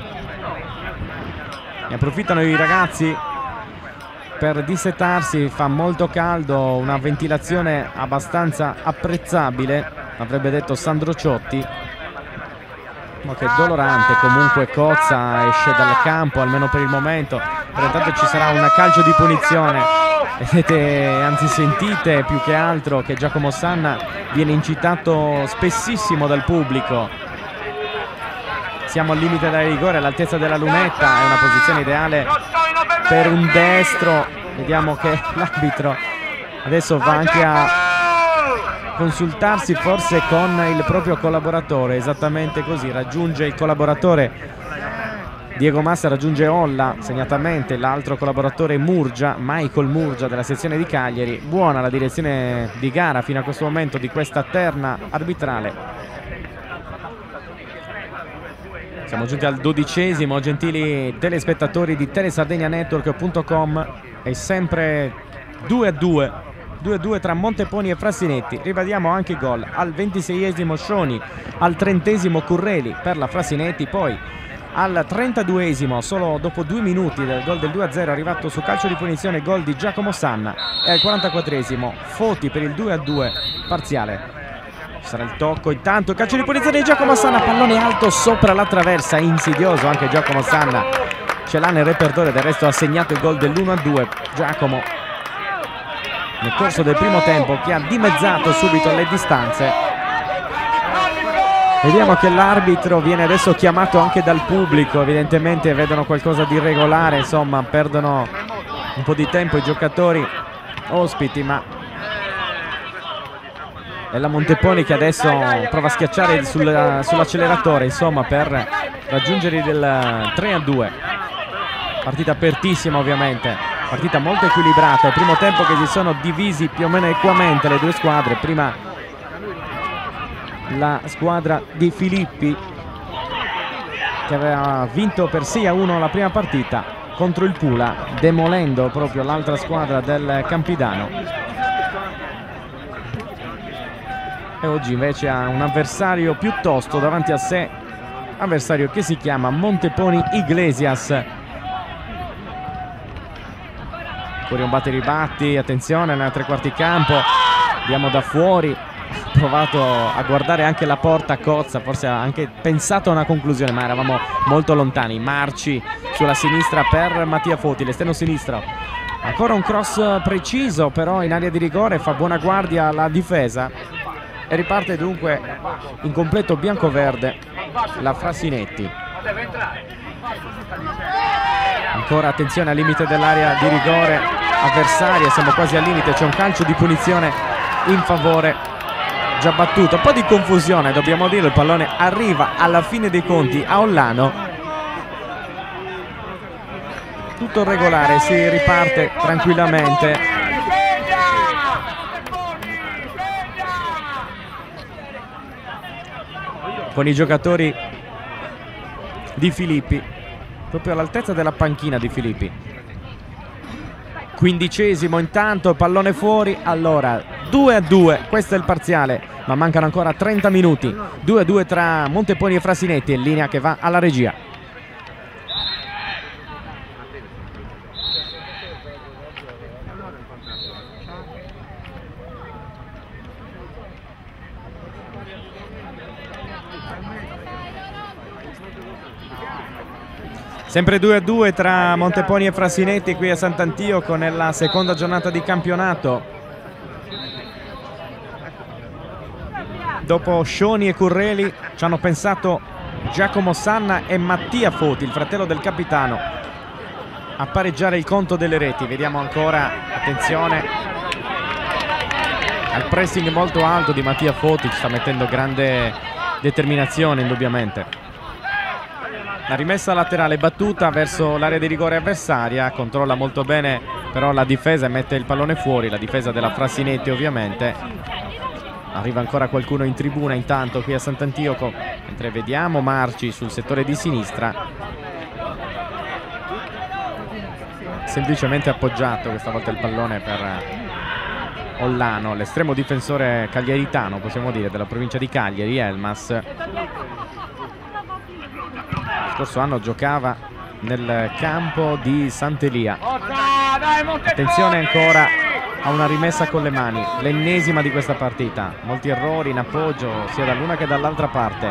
Ne approfittano i ragazzi per dissetarsi, fa molto caldo, una ventilazione abbastanza apprezzabile, avrebbe detto Sandro Ciotti. Ma che dolorante, comunque Cozza esce dal campo almeno per il momento, per intanto ci sarà un calcio di punizione. Vedete, anzi sentite più che altro che Giacomo Sanna viene incitato spessissimo dal pubblico. Siamo al limite del rigore, all'altezza della lunetta, è una posizione ideale per un destro. Vediamo che l'arbitro adesso va anche a consultarsi forse con il proprio collaboratore, esattamente così, raggiunge il collaboratore Diego Massa, raggiunge Olla, segnatamente l'altro collaboratore Murgia, Michael Murgia della sezione di Cagliari. Buona la direzione di gara fino a questo momento di questa terna arbitrale. Siamo giunti al dodicesimo, gentili telespettatori di telesardegna network punto com, è sempre due a due. due a due tra Monteponi e Frasinetti. Rivediamo anche i gol: al ventiseiesimo Scioni, al trentesimo Curreli per la Frasinetti, poi al trentaduesimo, solo dopo due minuti del gol del due a zero, arrivato su calcio di punizione, gol di Giacomo Sanna, e al quarantaquattresimo Foti per il due a due parziale. Ci sarà il tocco, intanto calcio di punizione di Giacomo Sanna, pallone alto sopra la traversa, insidioso anche Giacomo Sanna, ce l'ha nel repertorio, del resto ha segnato il gol dell'uno a due Giacomo nel corso del primo tempo, che ha dimezzato subito le distanze. Vediamo che l'arbitro viene adesso chiamato anche dal pubblico, evidentemente vedono qualcosa di irregolare, insomma perdono un po' di tempo i giocatori ospiti, ma è la Monteponi che adesso prova a schiacciare sul, sull'acceleratore, insomma, per raggiungere il tre a due. Partita apertissima ovviamente, partita molto equilibrata, il primo tempo che si sono divisi più o meno equamente le due squadre. Prima la squadra di Filippi, che aveva vinto per sei a uno la prima partita contro il Pula, demolendo proprio l'altra squadra del Campidano, e oggi invece ha un avversario piuttosto davanti a sé, avversario che si chiama Monteponi Iglesias. Fuori un batte ribatti, attenzione nella tre quarti campo, andiamo da fuori, ha provato a guardare anche la porta Cozza, forse ha anche pensato a una conclusione, ma eravamo molto lontani. Marci sulla sinistra per Mattia Foti, l'esterno sinistro, ancora un cross preciso però in area di rigore, fa buona guardia alla difesa e riparte dunque in completo bianco-verde la Frasinetti. Ancora attenzione al limite dell'area di rigore avversaria, siamo quasi al limite, c'è un calcio di punizione in favore già battuto, un po' di confusione dobbiamo dire, il pallone arriva alla fine dei conti a Ollano, tutto regolare, si riparte tranquillamente. Con i giocatori di Filippi proprio all'altezza della panchina di Filippi. Quindicesimo intanto, pallone fuori. Allora due a due, questo è il parziale, ma mancano ancora trenta minuti. Due a due tra Monteponi e Frasinetti, in linea che va alla regia. Sempre due a due tra Monteponi e Frasinetti qui a Sant'Antioco nella seconda giornata di campionato. Dopo Scioni e Curreli ci hanno pensato Giacomo Sanna e Mattia Foti, il fratello del capitano, a pareggiare il conto delle reti. Vediamo ancora, attenzione al pressing molto alto di Mattia Foti, ci sta mettendo grande determinazione indubbiamente. La rimessa laterale battuta verso l'area di rigore avversaria, controlla molto bene però la difesa e mette il pallone fuori, la difesa della Frasinetti ovviamente. Arriva ancora qualcuno in tribuna intanto qui a Sant'Antioco, mentre vediamo Marci sul settore di sinistra, semplicemente appoggiato questa volta il pallone per Ollano, l'estremo difensore cagliaritano, possiamo dire, della provincia di Cagliari, Elmas. Lo scorso anno giocava nel campo di Sant'Elia. Attenzione ancora a una rimessa con le mani, l'ennesima di questa partita. Molti errori in appoggio sia dall'una che dall'altra parte.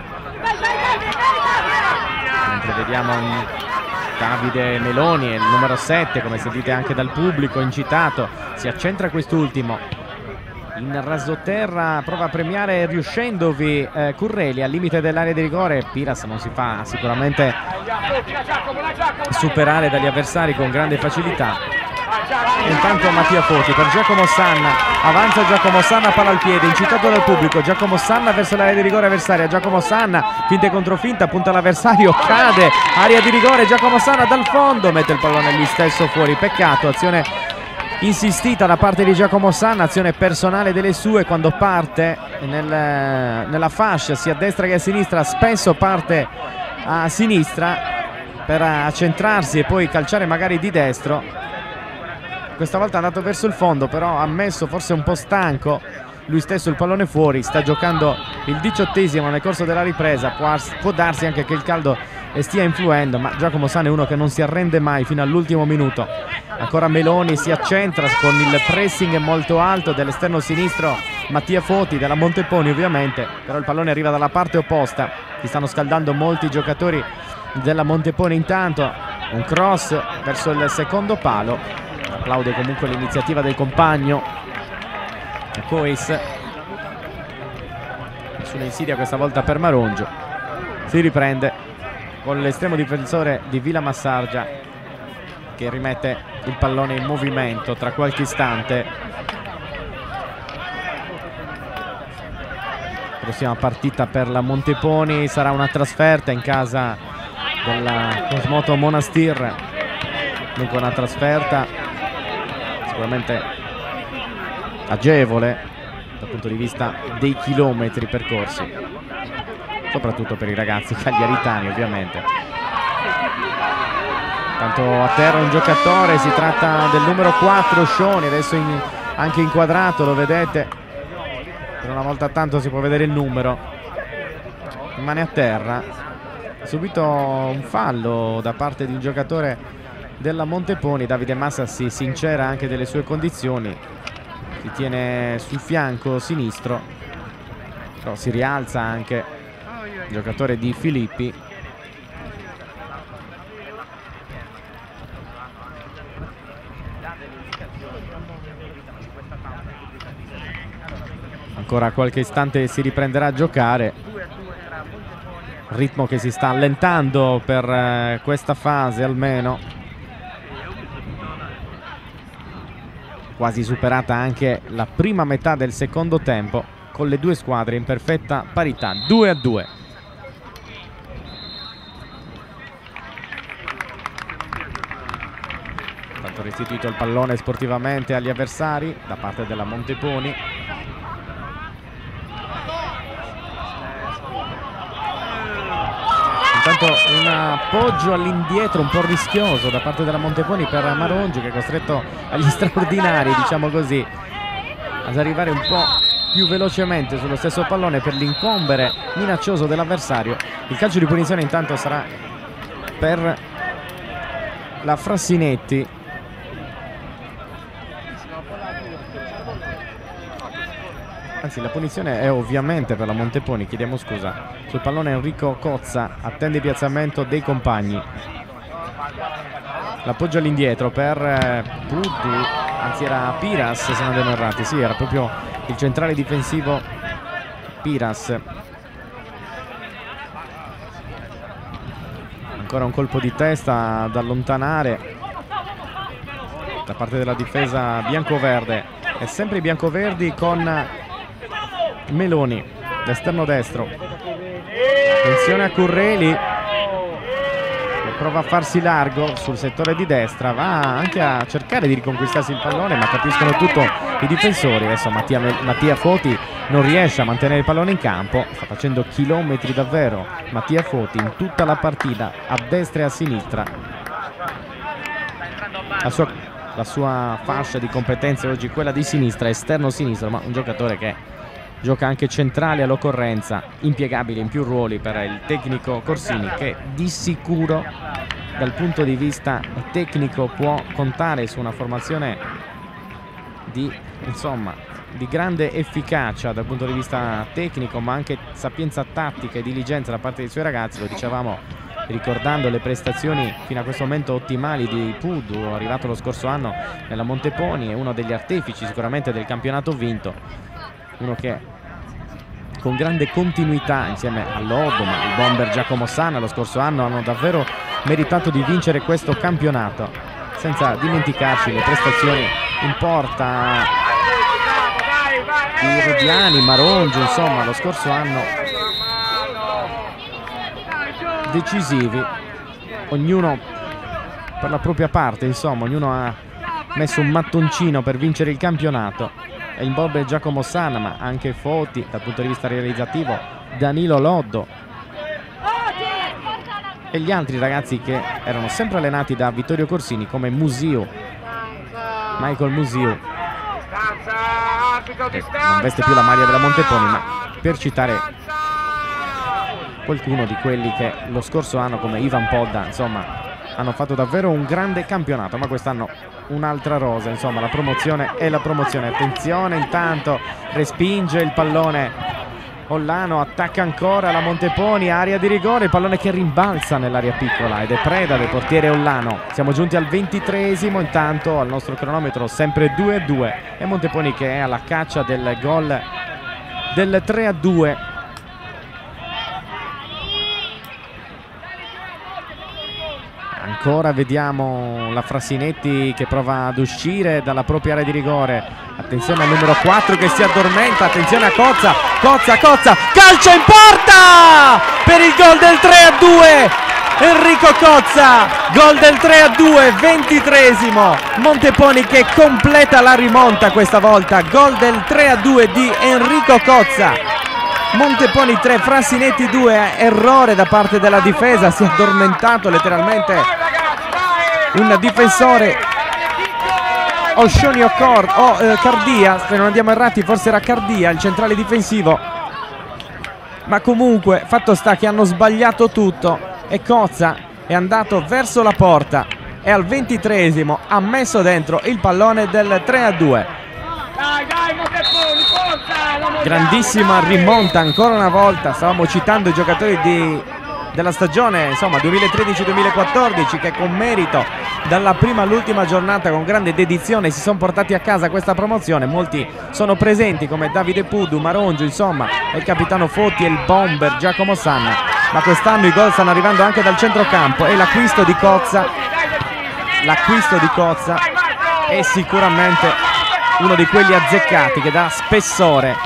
Mentre vediamo Davide Meloni, il numero sette, come sentite anche dal pubblico, incitato, si accentra quest'ultimo. In rasoterra prova a premiare riuscendovi eh, Curreli al limite dell'area di rigore. Piras non si fa sicuramente superare dagli avversari con grande facilità. Intanto Mattia Foti per Giacomo Sanna, avanza Giacomo Sanna, palla al piede, incitato dal pubblico. Giacomo Sanna verso l'area di rigore avversaria. Giacomo Sanna, finte contro finta, punta all'avversario, cade, area di rigore. Giacomo Sanna dal fondo mette il pallone lui stesso fuori. Peccato, azione insistita da parte di Giacomo Sanna, azione personale delle sue. Quando parte nel, nella fascia sia a destra che a sinistra, spesso parte a sinistra per accentrarsi e poi calciare magari di destro. Questa volta è andato verso il fondo, però ha messo forse un po' stanco lui stesso il pallone fuori. Sta giocando il diciottesimo nel corso della ripresa, può, può darsi anche che il caldo stia influendo, ma Giacomo Sanna è uno che non si arrende mai fino all'ultimo minuto. Ancora Meloni si accentra con il pressing molto alto dell'esterno sinistro Mattia Foti della Monteponi ovviamente, però il pallone arriva dalla parte opposta. Si stanno scaldando molti giocatori della Monteponi. Intanto un cross verso il secondo palo, applaude comunque l'iniziativa del compagno Cois. Nessuna insidia questa volta per Marongio. Si riprende con l'estremo difensore di Villa Massargia che rimette il pallone in movimento tra qualche istante. Prossima partita per la Monteponi sarà una trasferta in casa della Cosmoto Monastir, dunque una trasferta sicuramente agevole dal punto di vista dei chilometri percorsi, soprattutto per i ragazzi cagliaritani ovviamente. Tanto a terra un giocatore, si tratta del numero quattro Scioni, adesso in, anche inquadrato, lo vedete, per una volta tanto si può vedere il numero, rimane a terra. Subito un fallo da parte di un giocatore della Monteponi. Davide Massa si sincera anche delle sue condizioni, si tiene sul fianco sinistro, però si rialza anche il giocatore di Filippi. Ancora qualche istante si riprenderà a giocare, ritmo che si sta allentando per eh, questa fase almeno, quasi superata anche la prima metà del secondo tempo con le due squadre in perfetta parità, due a due. Tanto restituito il pallone sportivamente agli avversari da parte della Monteponi. intanto un appoggio all'indietro un po' rischioso da parte della Monteponi per Marongi, che è costretto agli straordinari, diciamo così, ad arrivare un po' più velocemente sullo stesso pallone per l'incombere minaccioso dell'avversario. Il calcio di punizione intanto sarà per la Frassinetti. Anzi, la punizione è ovviamente per la Monteponi, chiediamo scusa. Sul pallone Enrico Cozza, attende il piazzamento dei compagni. L'appoggio all'indietro per eh, Pudu, anzi era Piras se non andiamo errati, sì, era proprio il centrale difensivo Piras. Ancora un colpo di testa ad allontanare da parte della difesa biancoverde. È sempre i biancoverdi con Meloni, l'esterno destro. Attenzione a Curreli, che prova a farsi largo sul settore di destra, va anche a cercare di riconquistarsi il pallone, ma capiscono tutto i difensori. Adesso Mattia, Mattia Foti non riesce a mantenere il pallone in campo, sta facendo chilometri davvero Mattia Foti in tutta la partita, a destra e a sinistra. La sua, la sua fascia di competenze oggi è quella di sinistra, esterno sinistro, ma un giocatore che gioca anche centrale all'occorrenza, impiegabile in più ruoli per il tecnico Corsini, che di sicuro dal punto di vista tecnico può contare su una formazione di, insomma, di grande efficacia dal punto di vista tecnico, ma anche sapienza tattica e diligenza da parte dei suoi ragazzi. Lo dicevamo ricordando le prestazioni fino a questo momento ottimali di Pudu, arrivato lo scorso anno nella Monteponi, è uno degli artefici sicuramente del campionato vinto, uno che con grande continuità insieme all'Oddo, ma il bomber Giacomo Sanna lo scorso anno hanno davvero meritato di vincere questo campionato, senza dimenticarci le prestazioni in porta di Rudiani, Marongi, insomma lo scorso anno decisivi, ognuno per la propria parte, insomma ognuno ha messo un mattoncino per vincere il campionato. Il bomber Giacomo Sanna, ma anche Foti dal punto di vista realizzativo, Danilo Loddo e gli altri ragazzi che erano sempre allenati da Vittorio Corsini, come Musiu, Michael Musiu, che non veste più la maglia della Monteponi, ma per citare qualcuno di quelli che lo scorso anno, come Ivan Podda, insomma hanno fatto davvero un grande campionato, ma quest'anno un'altra rosa, insomma la promozione è la promozione. Attenzione, intanto respinge il pallone Ollano, attacca ancora la Monteponi, area di rigore, il pallone che rimbalza nell'area piccola ed è preda del portiere Ollano. Siamo giunti al ventitreesimo, intanto al nostro cronometro sempre due a due e Monteponi che è alla caccia del gol del tre a due. Ancora vediamo la Frassinetti che prova ad uscire dalla propria area di rigore. Attenzione al numero quattro che si addormenta. Attenzione a Cozza. Cozza, Cozza. Calcio in porta per il gol del tre a due. Enrico Cozza. Gol del tre a due, ventitreesimo. Monteponi che completa la rimonta questa volta. Gol del tre a due di Enrico Cozza. Monteponi tre, Frassinetti due, errore da parte della difesa, si è addormentato letteralmente un difensore, Oscionio Cor o eh, Cardia, se non andiamo errati forse era Cardia il centrale difensivo, ma comunque fatto sta che hanno sbagliato tutto e Cozza è andato verso la porta e al ventitreesimo ha messo dentro il pallone del tre a due. Grandissima rimonta ancora una volta, stavamo citando i giocatori di, della stagione insomma duemilatredici duemilaquattordici che con merito dalla prima all'ultima giornata con grande dedizione si sono portati a casa questa promozione. Molti sono presenti come Davide Pudu, Marongio, insomma il capitano Foti e il bomber Giacomo Sanna, ma quest'anno i gol stanno arrivando anche dal centrocampo e l'acquisto di Cozza l'acquisto di Cozza è sicuramente uno di quelli azzeccati che dà spessore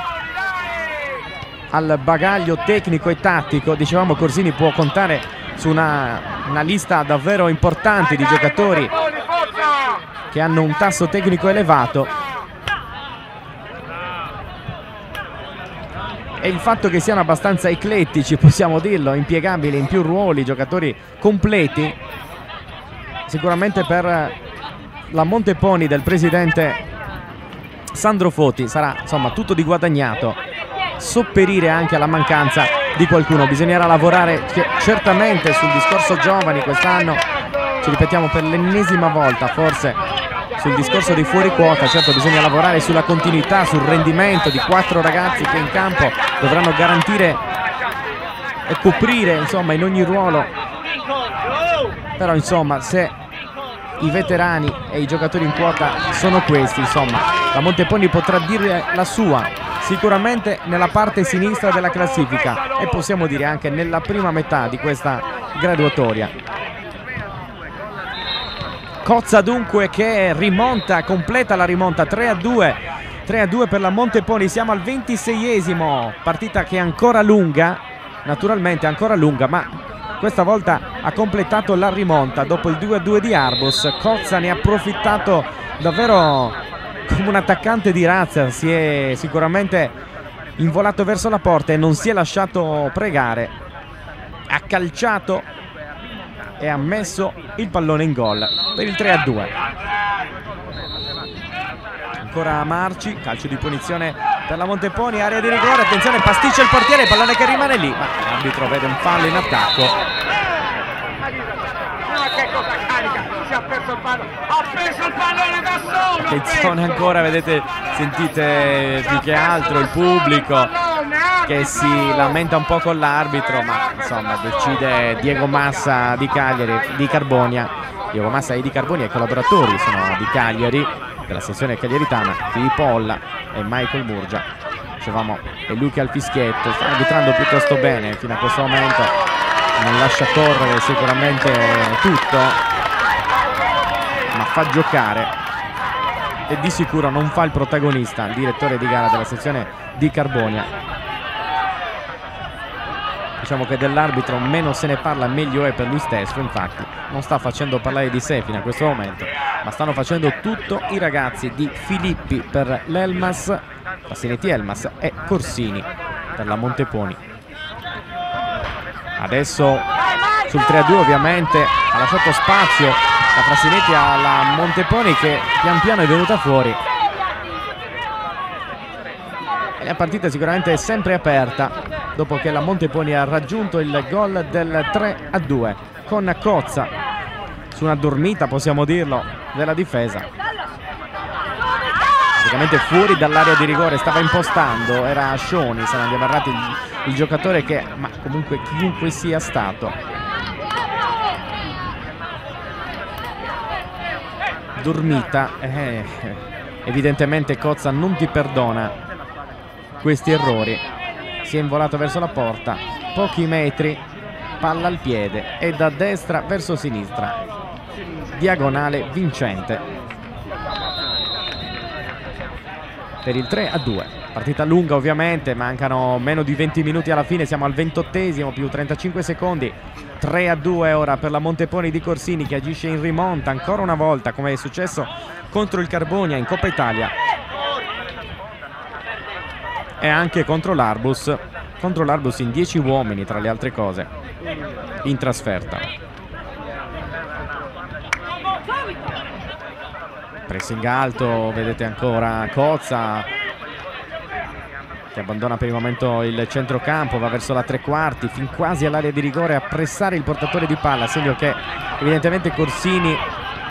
al bagaglio tecnico e tattico. Dicevamo Corsini può contare su una, una lista davvero importante di giocatori che hanno un tasso tecnico elevato. e il fatto che siano abbastanza eclettici, possiamo dirlo, impiegabili in più ruoli, giocatori completi, sicuramente per la Monteponi del presidente Sandro Foti sarà insomma tutto di guadagnato sopperire anche alla mancanza di qualcuno. Bisognerà lavorare certamente sul discorso giovani quest'anno, ci ripetiamo per l'ennesima volta forse sul discorso dei fuori quota. Certo, bisogna lavorare sulla continuità, sul rendimento di quattro ragazzi che in campo dovranno garantire e coprire insomma in ogni ruolo, però insomma se i veterani e i giocatori in quota sono questi, insomma la Monteponi potrà dire la sua sicuramente nella parte sinistra della classifica e possiamo dire anche nella prima metà di questa graduatoria. Cozza dunque che rimonta, completa la rimonta, tre a due per la Monteponi. Siamo al ventiseiesimo, partita che è ancora lunga, naturalmente ancora lunga, ma questa volta ha completato la rimonta dopo il due a due di Arbus. Cozza ne ha approfittato davvero come un attaccante di razza, si è sicuramente involato verso la porta e non si è lasciato pregare, ha calciato e ha messo il pallone in gol per il tre a due. Ancora Marci, calcio di punizione per la Monteponi, area di rigore, attenzione, pasticcia il portiere, pallone che rimane lì, ma l'arbitro vede un fallo in attacco. Attenzione ancora, vedete, sentite più che altro il pubblico che si lamenta un po' con l'arbitro, ma insomma decide Diego Massa di Cagliari, di Carbonia. Diego Massa e di Carbonia, i collaboratori sono di Cagliari, della sezione cagliaritana, Filippo Olla e Michael Murgia. Dicevamo, è lui che ha il fischietto, sta arbitrando piuttosto bene fino a questo momento, non lascia correre sicuramente tutto, ma fa giocare e di sicuro non fa il protagonista il direttore di gara della sezione di Carbonia. Diciamo che dell'arbitro meno se ne parla meglio è per lui stesso, infatti non sta facendo parlare di sé fino a questo momento, ma stanno facendo tutto i ragazzi di Filippi per l'Elmas, Frassinetti Elmas, e Corsini per la Monteponi. Adesso sul tre a due ovviamente ha lasciato spazio la Frassinetti alla Monteponi, che pian piano è venuta fuori. E la partita sicuramente è sempre aperta dopo che la Monteponi ha raggiunto il gol del tre a due con Cozza su una dormita, possiamo dirlo, della difesa. Praticamente fuori dall'area di rigore, stava impostando, era Scioni, se ne è barrato il, il giocatore che, ma comunque chiunque sia stato, dormita, eh, evidentemente Cozza non ti perdona questi errori. Si è involato verso la porta, pochi metri, palla al piede e da destra verso sinistra, diagonale vincente per il tre a due. Partita lunga ovviamente, mancano meno di venti minuti alla fine, siamo al ventottesimo più trentacinque secondi. Tre a due ora per la Monteponi di Corsini, che agisce in rimonta ancora una volta, come è successo contro il Carbonia in Coppa Italia e anche contro l'Arbus, contro l'Arbus in dieci uomini tra le altre cose in trasferta. Pressing alto, vedete ancora Cozza che abbandona per il momento il centrocampo, va verso la tre quarti, fin quasi all'area di rigore a pressare il portatore di palla, segno che evidentemente Corsini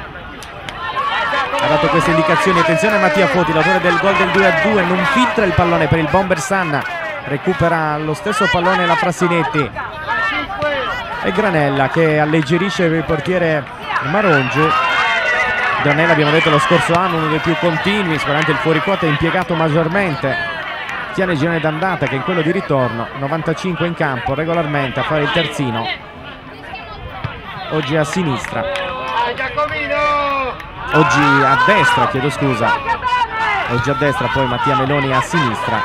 ha dato queste indicazioni. Attenzione a Mattia Foti, l'autore del gol del due a due, non filtra il pallone per il bomber Sanna, recupera lo stesso pallone la Frassinetti e Granella che alleggerisce il portiere Marongiu. Granella, abbiamo detto lo scorso anno, uno dei più continui, sicuramente il fuoriquota è impiegato maggiormente sia nel girone d'andata che in quello di ritorno, novantacinque in campo regolarmente a fare il terzino, oggi a sinistra, oggi a destra, chiedo scusa, oggi a destra, poi Mattia Meloni a sinistra.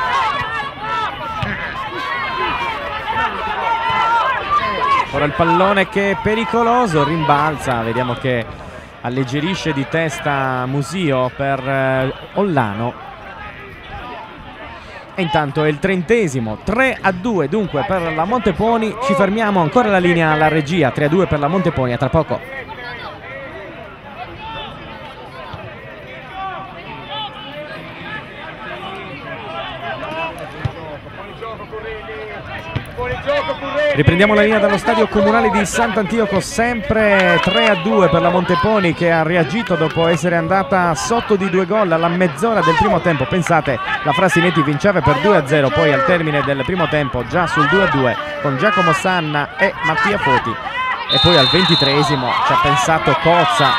Ora il pallone che è pericoloso, rimbalza, vediamo che alleggerisce di testa Musio per eh, Ollano. E intanto è il trentesimo, tre a due dunque per la Monteponi. Ci fermiamo, ancora la linea alla regia, tre a due per la Monteponi, a tra poco. Riprendiamo la linea dallo stadio comunale di Sant'Antioco, sempre tre a due per la Monteponi, che ha reagito dopo essere andata sotto di due gol alla mezz'ora del primo tempo. Pensate, la Frasinetti vinceva per due a zero, poi al termine del primo tempo già sul due a due con Giacomo Sanna e Mattia Foti, e poi al ventitreesimo ci ha pensato Cozza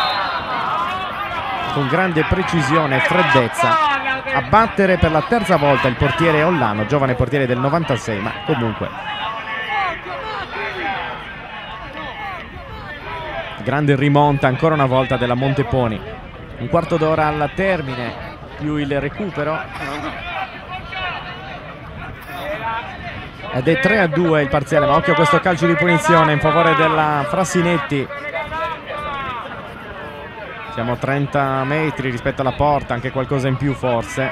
con grande precisione e freddezza a battere per la terza volta il portiere Ollano, giovane portiere del novantasei, ma comunque grande rimonta ancora una volta della Monteponi. Un quarto d'ora al termine più il recupero ed è tre a due il parziale, ma occhio a questo calcio di punizione in favore della Frasinetti. Siamo a trenta metri rispetto alla porta, anche qualcosa in più forse.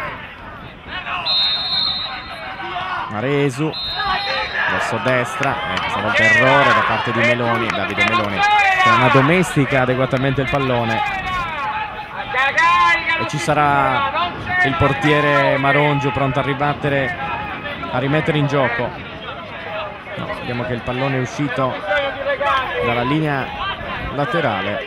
Maresu verso destra, eh, questa volta errore da parte di Meloni, Davide Meloni, che non addomestica adeguatamente il pallone, e ci sarà il portiere Marongio pronto a ribattere, a rimettere in gioco. No, vediamo che il pallone è uscito dalla linea laterale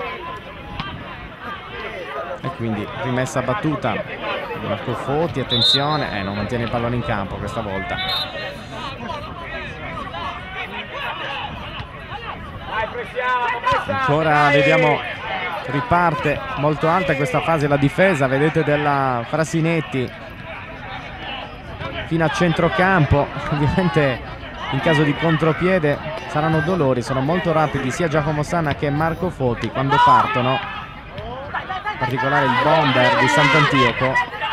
e quindi rimessa battuta di Marco Foti. Attenzione, eh, non mantiene il pallone in campo questa volta. Ancora vediamo, riparte molto alta questa fase la difesa, vedete, della Frasinetti fino a centrocampo. Ovviamente in caso di contropiede saranno dolori, sono molto rapidi sia Giacomo Sanna che Marco Foti quando partono, in particolare il bomber di Sant'Antioco,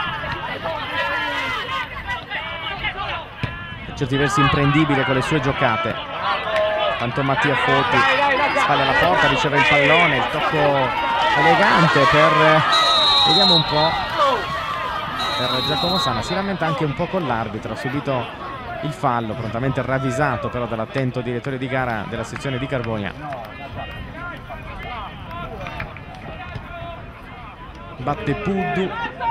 per certi versi imprendibile con le sue giocate. Tanto Mattia Foti, spalle alla porta, riceve il pallone, il tocco elegante per, vediamo un po', per Giacomo Sanna. Si lamenta anche un po' con l'arbitro, ha subito il fallo, prontamente ravvisato però dall'attento direttore di gara della sezione di Carbonia. Batte Puddu,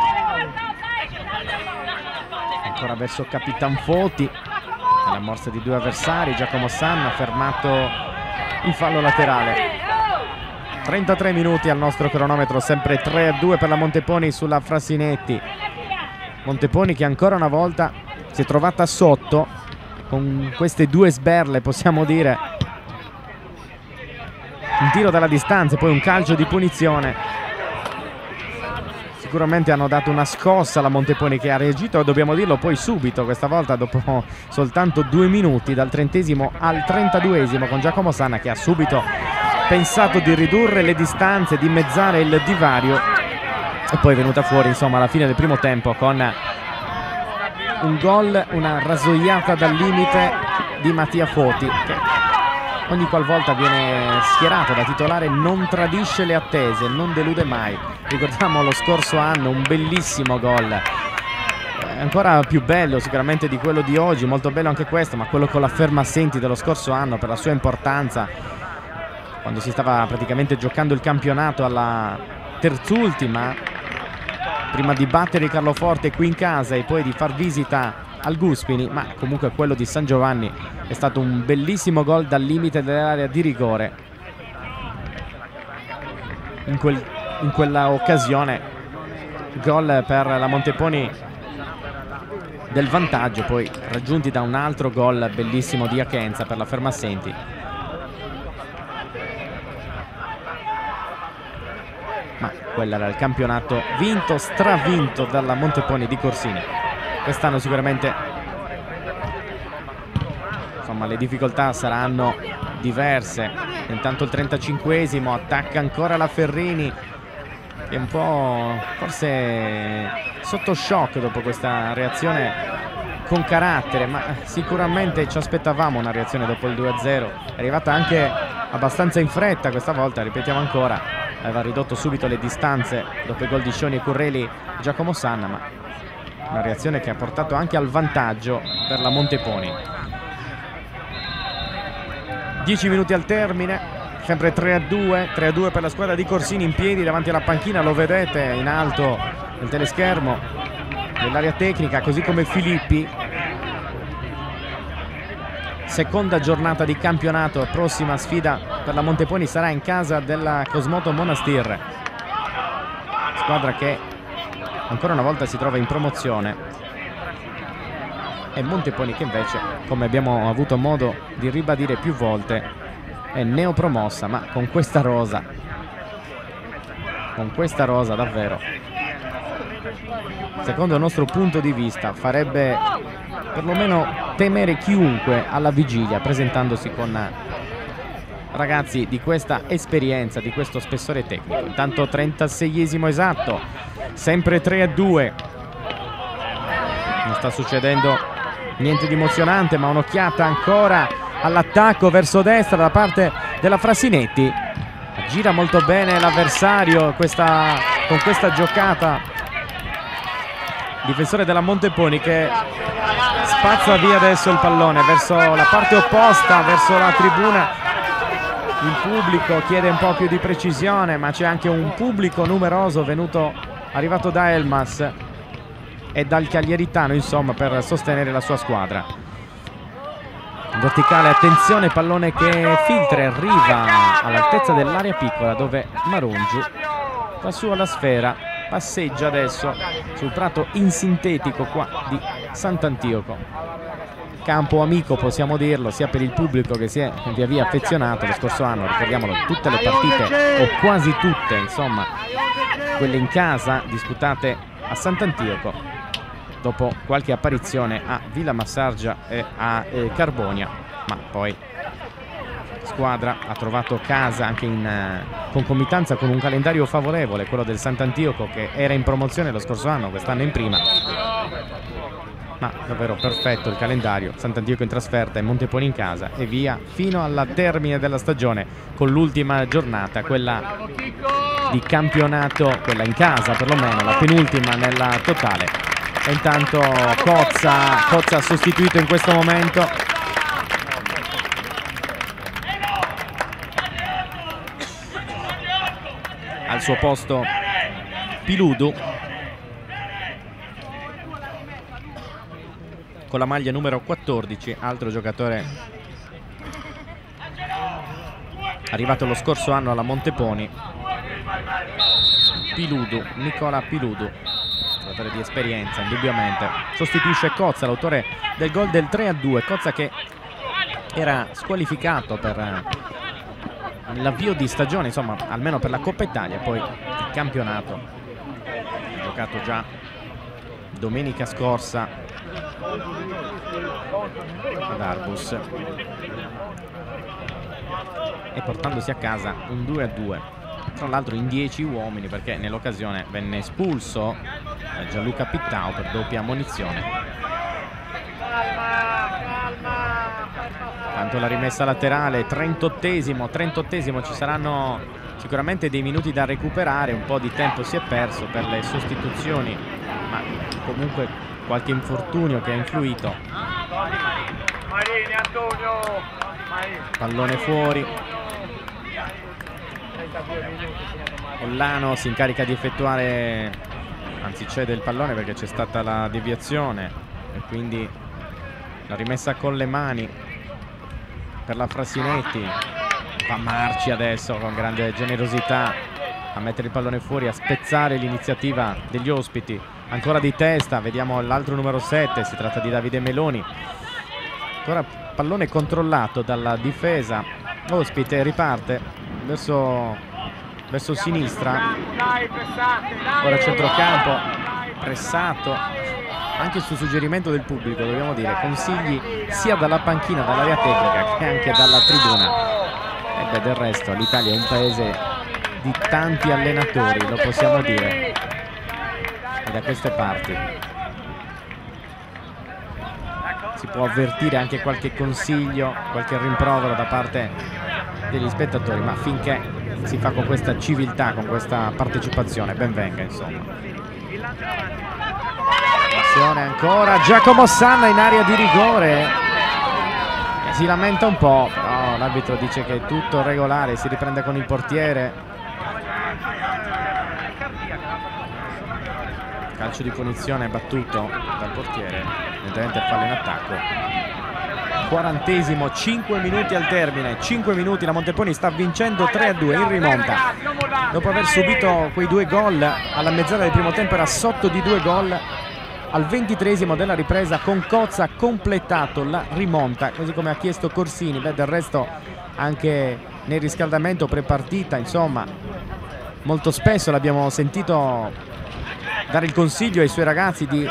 ancora verso Capitan Foti, la morsa di due avversari. Giacomo Sanna ha fermato il fallo laterale. trentatré minuti al nostro cronometro, sempre tre a due per la Monteponi sulla Frasinetti. Monteponi che ancora una volta si è trovata sotto con queste due sberle, possiamo dire. Un tiro dalla distanza e poi un calcio di punizione. Sicuramente hanno dato una scossa alla Monteponi, che ha reagito, dobbiamo dirlo, poi subito, questa volta dopo soltanto due minuti, dal trentesimo al trentaduesimo, con Giacomo Sanna che ha subito pensato di ridurre le distanze, di dimezzare il divario, e poi è venuta fuori insomma alla fine del primo tempo con un gol, una rasoiata dal limite di Mattia Foti, che ogni qualvolta viene schierato da titolare non tradisce le attese, non delude mai. Ricordiamo lo scorso anno un bellissimo gol, eh, ancora più bello sicuramente di quello di oggi, molto bello anche questo, ma quello con la fermassenti dello scorso anno per la sua importanza, quando si stava praticamente giocando il campionato alla terzultima, prima di battere Carloforte qui in casa e poi di far visita al Guspini. Ma comunque quello di San Giovanni è stato un bellissimo gol dal limite dell'area di rigore. In, quel, in quella occasione gol per la Monteponi del vantaggio, poi raggiunti da un altro gol bellissimo di Achenza per la fermassenti. Ma quello era il campionato vinto, stravinto dalla Monteponi di Corsini. Quest'anno sicuramente insomma le difficoltà saranno diverse. Intanto il trentacinquesimo, attacca ancora la Ferrini, che è un po' forse sotto shock dopo questa reazione con carattere, ma sicuramente ci aspettavamo una reazione dopo il due a zero. È arrivata anche abbastanza in fretta questa volta, ripetiamo ancora, aveva ridotto subito le distanze dopo i gol di Scioni e Curreli Giacomo Sanna, ma una reazione che ha portato anche al vantaggio per la Monteponi. dieci minuti al termine, sempre tre a due, tre a due per la squadra di Corsini in piedi davanti alla panchina, lo vedete in alto nel teleschermo dell'area tecnica, così come Filippi. Seconda giornata di campionato, prossima sfida per la Monteponi sarà in casa della Cosmoto Monastir, squadra che ancora una volta si trova in promozione, e Monteponi che invece, come abbiamo avuto modo di ribadire più volte, è neopromossa, ma con questa rosa, con questa rosa davvero, secondo il nostro punto di vista, farebbe perlomeno temere chiunque alla vigilia, presentandosi con ragazzi di questa esperienza, di questo spessore tecnico. Intanto trentaseiesimo esatto, sempre tre a due, non sta succedendo niente di emozionante, ma un'occhiata ancora all'attacco verso destra da parte della Frasinetti. Gira molto bene l'avversario questa, con questa giocata, difensore della Monteponi che spazza via adesso il pallone verso la parte opposta, verso la tribuna. Il pubblico chiede un po' più di precisione, ma c'è anche un pubblico numeroso venuto, arrivato da Elmas e dal Caglieritano, insomma, per sostenere la sua squadra. In verticale, attenzione, pallone che filtra e arriva all'altezza dell'area piccola, dove Marungiu fa su alla sfera, passeggia adesso sul prato in sintetico qua di Sant'Antioco. Campo amico, possiamo dirlo, sia per il pubblico che si è via via affezionato. Lo scorso anno, ricordiamolo, tutte le partite, o quasi tutte, insomma, quelle in casa, disputate a Sant'Antioco, dopo qualche apparizione a Villa Massargia e a eh, Carbonia, ma poi squadra ha trovato casa anche in uh, concomitanza con un calendario favorevole, quello del Sant'Antioco, che era in promozione lo scorso anno, quest'anno in prima. Ma davvero perfetto il calendario, Sant'Antioco in trasferta e Monteponi in casa, e via fino alla termine della stagione, con l'ultima giornata, quella di campionato, quella in casa perlomeno, la penultima nella totale. E intanto Cozza, Cozza sostituito in questo momento. Al suo posto Piludu, con la maglia numero quattordici, altro giocatore arrivato lo scorso anno alla Monteponi. Piludu, Nicola Piludu, giocatore di esperienza indubbiamente, sostituisce Cozza, l'autore del gol del tre a due. Cozza che era squalificato per l'avvio di stagione, insomma, almeno per la Coppa Italia, poi il campionato giocato già domenica scorsa ad Arbus, e portandosi a casa un due a due, tra l'altro in dieci uomini, perché nell'occasione venne espulso Gianluca Pittau per doppia ammonizione. Tanto la rimessa laterale, trentottesimo, trentottesimo, ci saranno sicuramente dei minuti da recuperare, un po' di tempo si è perso per le sostituzioni, ma comunque qualche infortunio che ha influito. Pallone fuori, Ollano si incarica di effettuare, anzi cede il pallone perché c'è stata la deviazione, e quindi la rimessa con le mani per la Frasinetti. Fa Marci adesso con grande generosità a mettere il pallone fuori, a spezzare l'iniziativa degli ospiti. Ancora di testa, vediamo l'altro numero sette, si tratta di Davide Meloni. Ancora pallone controllato dalla difesa ospite, riparte verso, verso sinistra, ora centrocampo, pressato anche su suggerimento del pubblico, dobbiamo dire, consigli sia dalla panchina, dall'area tecnica, che anche dalla tribuna. E beh, del resto l'Italia è un paese di tanti allenatori, lo possiamo dire, e da queste parti si può avvertire anche qualche consiglio, qualche rimprovero da parte degli spettatori, ma finché si fa con questa civiltà, con questa partecipazione, ben venga, insomma. Attenzione ancora, Giacomo Sanna in area di rigore, si lamenta un po', però l'arbitro dice che è tutto regolare, si riprende con il portiere. Calcio di punizione battuto dal portiere, evidentemente il fallo in attacco. Quarantesimo, cinque minuti al termine, cinque minuti, la Monteponi sta vincendo tre a due in rimonta. Dopo aver subito quei due gol alla mezz'ora del primo tempo era sotto di due gol. Al ventitreesimo della ripresa con Cozza ha completato la rimonta, così come ha chiesto Corsini. Beh, del resto anche nel riscaldamento prepartita, insomma, molto spesso l'abbiamo sentito dare il consiglio ai suoi ragazzi di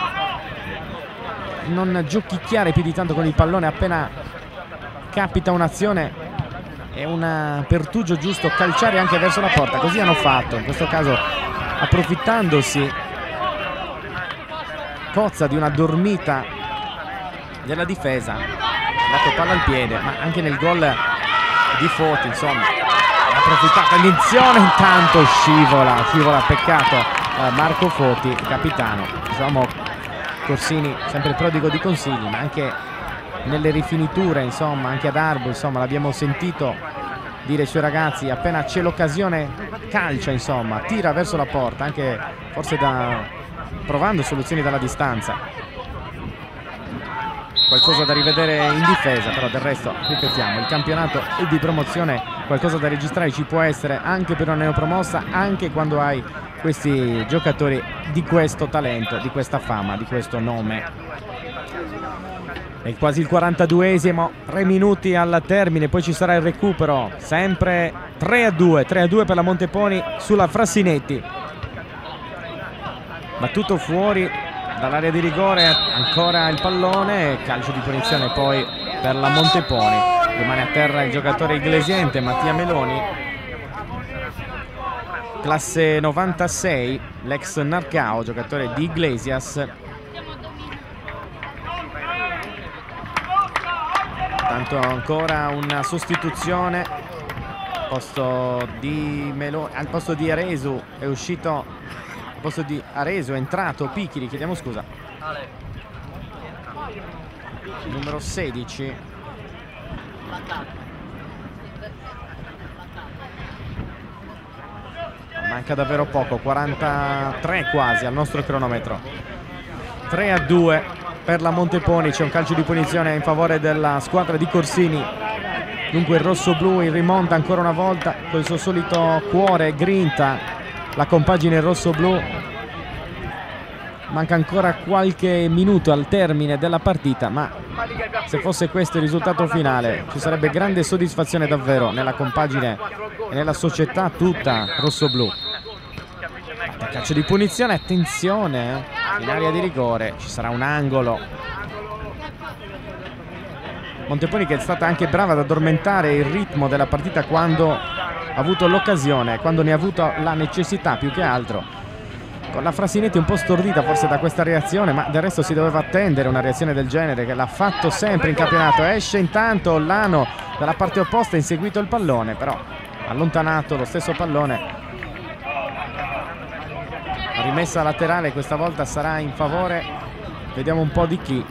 non giochicchiare più di tanto con il pallone, appena capita un'azione e un pertugio giusto calciare anche verso la porta, così hanno fatto in questo caso, approfittandosi Cozza di una dormita della difesa, ha dato palla al piede, ma anche nel gol di Foti insomma ha approfittato. Attenzione, intanto scivola scivola peccato eh, Marco Foti, capitano. Diciamo Corsini sempre prodigo di consigli, ma anche nelle rifiniture, insomma, anche ad Arbo, insomma, l'abbiamo sentito dire ai suoi ragazzi, appena c'è l'occasione calcia, insomma, tira verso la porta, anche forse da provando soluzioni dalla distanza. Qualcosa da rivedere in difesa, però del resto, ripetiamo, il campionato è di promozione, qualcosa da registrare ci può essere anche per una neopromossa, anche quando hai questi giocatori di questo talento, di questa fama, di questo nome. È quasi il quarantaduesimo, tre minuti al termine, poi ci sarà il recupero, sempre tre a due, tre a due per la Monteponi sulla Frassinetti. Battuto fuori dall'area di rigore, ancora il pallone, calcio di punizione poi per la Monteponi. Rimane a terra il giocatore iglesiente Mattia Meloni, classe novantasei, l'ex Narcao, giocatore di Iglesias. Tanto ancora una sostituzione al posto di Meloni, al posto di Aresu è uscito, al posto di Aresu è entrato Pichili, chiediamo scusa, numero sedici. Manca davvero poco, quarantatré quasi al nostro cronometro. tre a due per la Monteponi, c'è un calcio di punizione in favore della squadra di Corsini. Dunque il rosso-blu in rimonta ancora una volta con il suo solito cuore, grinta, la compagine rosso-blu. Manca ancora qualche minuto al termine della partita, ma se fosse questo il risultato finale ci sarebbe grande soddisfazione davvero nella compagine e nella società tutta rosso-blu. Calcio di punizione, attenzione, in area di rigore ci sarà un angolo. Monteponi che è stata anche brava ad addormentare il ritmo della partita quando ha avuto l'occasione, quando ne ha avuto la necessità più che altro. Con la Frassinetti un po' stordita forse da questa reazione, ma del resto si doveva attendere una reazione del genere, che l'ha fatto sempre in campionato. Esce intanto Ollano dalla parte opposta, ha inseguito il pallone, però allontanato lo stesso pallone. La rimessa laterale questa volta sarà in favore, vediamo un po' di chi.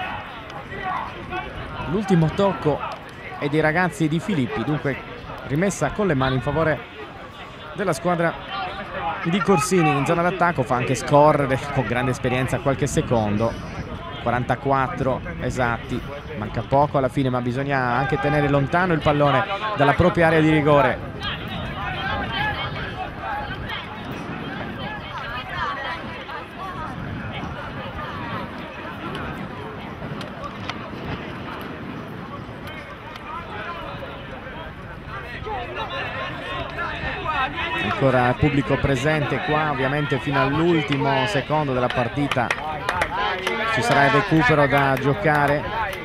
L'ultimo tocco è dei ragazzi di Filippi, dunque rimessa con le mani in favore della squadra di Corsini. In zona d'attacco fa anche scorrere con grande esperienza qualche secondo, quarantaquattro esatti, manca poco alla fine, ma bisogna anche tenere lontano il pallone dalla propria area di rigore. Ancora il pubblico presente qua, ovviamente fino all'ultimo secondo della partita ci sarà il recupero da giocare.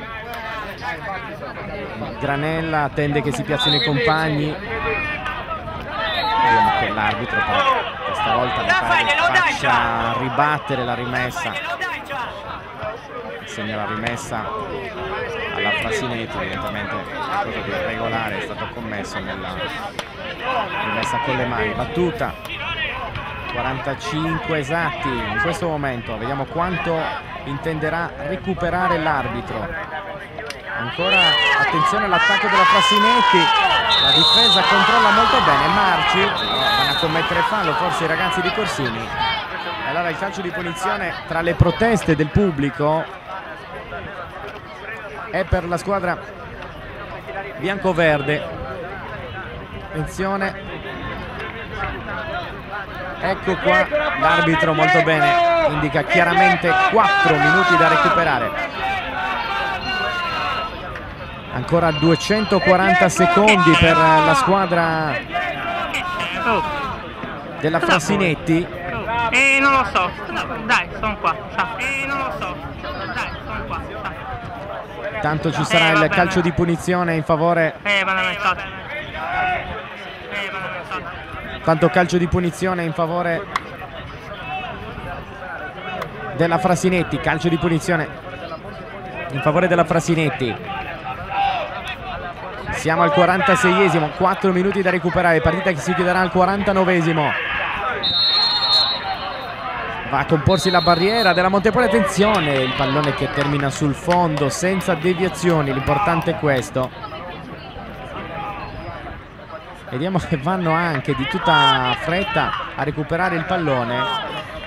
Granella attende che si piazzino i compagni, vediamo che l'arbitro però questa volta mi pare che faccia ribattere la rimessa, segna la rimessa alla Frassinetti. Evidentemente qualcosa di irregolare è stato commesso nella rimessa con le mani. Battuta, quarantacinque esatti in questo momento, vediamo quanto intenderà recuperare l'arbitro. Ancora attenzione all'attacco della Frassinetti, la difesa controlla molto bene, Marci vanno a commettere fallo forse i ragazzi di Corsini. E allora il calcio di punizione tra le proteste del pubblico è per la squadra biancoverde. Attenzione, ecco qua l'arbitro molto bene, indica chiaramente quattro minuti da recuperare. Ancora duecentoquaranta secondi per la squadra della Frassinetti. Eh, non lo so, dai, sono qua. Eh, non lo so, dai, sono qua. Tanto ci sarà il calcio di punizione in favore. Eh, vanno avanzati. Eh, vanno avanzati. Tanto calcio di punizione in favore della Frassinetti. Calcio di punizione in favore della Frassinetti. Siamo al quarantaseiesimo, quattro minuti da recuperare, partita che si chiuderà al quarantanovesimo. Va a comporsi la barriera della Montepone, attenzione, il pallone che termina sul fondo senza deviazioni, l'importante è questo. Vediamo che vanno anche di tutta fretta a recuperare il pallone.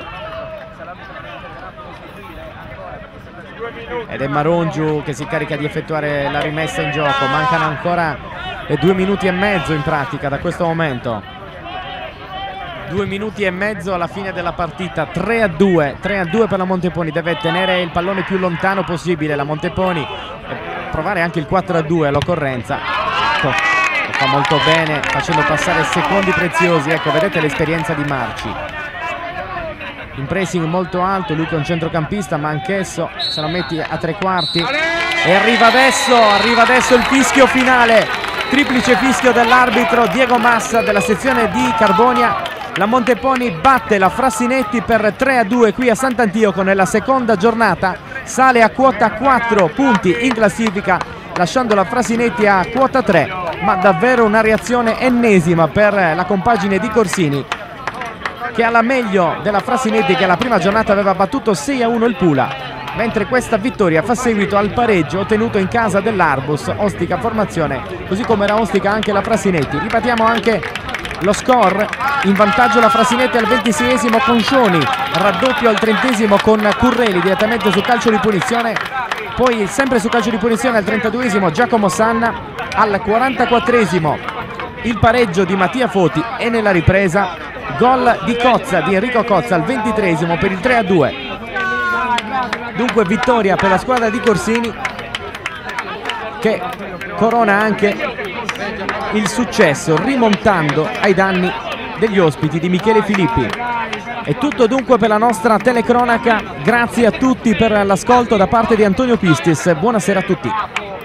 Ed è Marongiu che si carica di effettuare la rimessa in gioco. Mancano ancora due minuti e mezzo in pratica da questo momento. Due minuti e mezzo alla fine della partita. tre a due, tre a due per la Monteponi. Deve tenere il pallone più lontano possibile la Monteponi e provare anche il quattro a due all'occorrenza. Ecco, lo fa molto bene facendo passare secondi preziosi. Ecco, vedete l'esperienza di Marci. In pressing molto alto, lui che è un centrocampista, ma anch'esso se lo metti a tre quarti. E arriva adesso, arriva adesso il fischio finale, triplice fischio dell'arbitro Diego Massa della sezione di Carbonia. La Monteponi batte la Frassinetti per tre a due qui a Sant'Antioco nella seconda giornata, sale a quota quattro punti in classifica, lasciando la Frassinetti a quota tre, ma davvero una reazione ennesima per la compagine di Corsini, che ha la meglio della Frassinetti, che la prima giornata aveva battuto sei a uno il Pula, mentre questa vittoria fa seguito al pareggio ottenuto in casa dell'Arbus, ostica formazione, così come era ostica anche la Frassinetti. Ripetiamo anche lo score: in vantaggio la Frassinetti al ventiseiesimo con Scioni, raddoppio al trentesimo con Curreli direttamente su calcio di punizione, poi sempre su calcio di punizione al trentaduesimo Giacomo Sanna, al quarantaquattresimo il pareggio di Mattia Foti e nella ripresa gol di Cozza, di Enrico Cozza al ventitreesimo per il tre a due. Dunque vittoria per la squadra di Corsini, che corona anche il successo rimontando ai danni degli ospiti di Michele Filippi. È tutto dunque per la nostra telecronaca, grazie a tutti per l'ascolto da parte di Antonio Pistis, buonasera a tutti.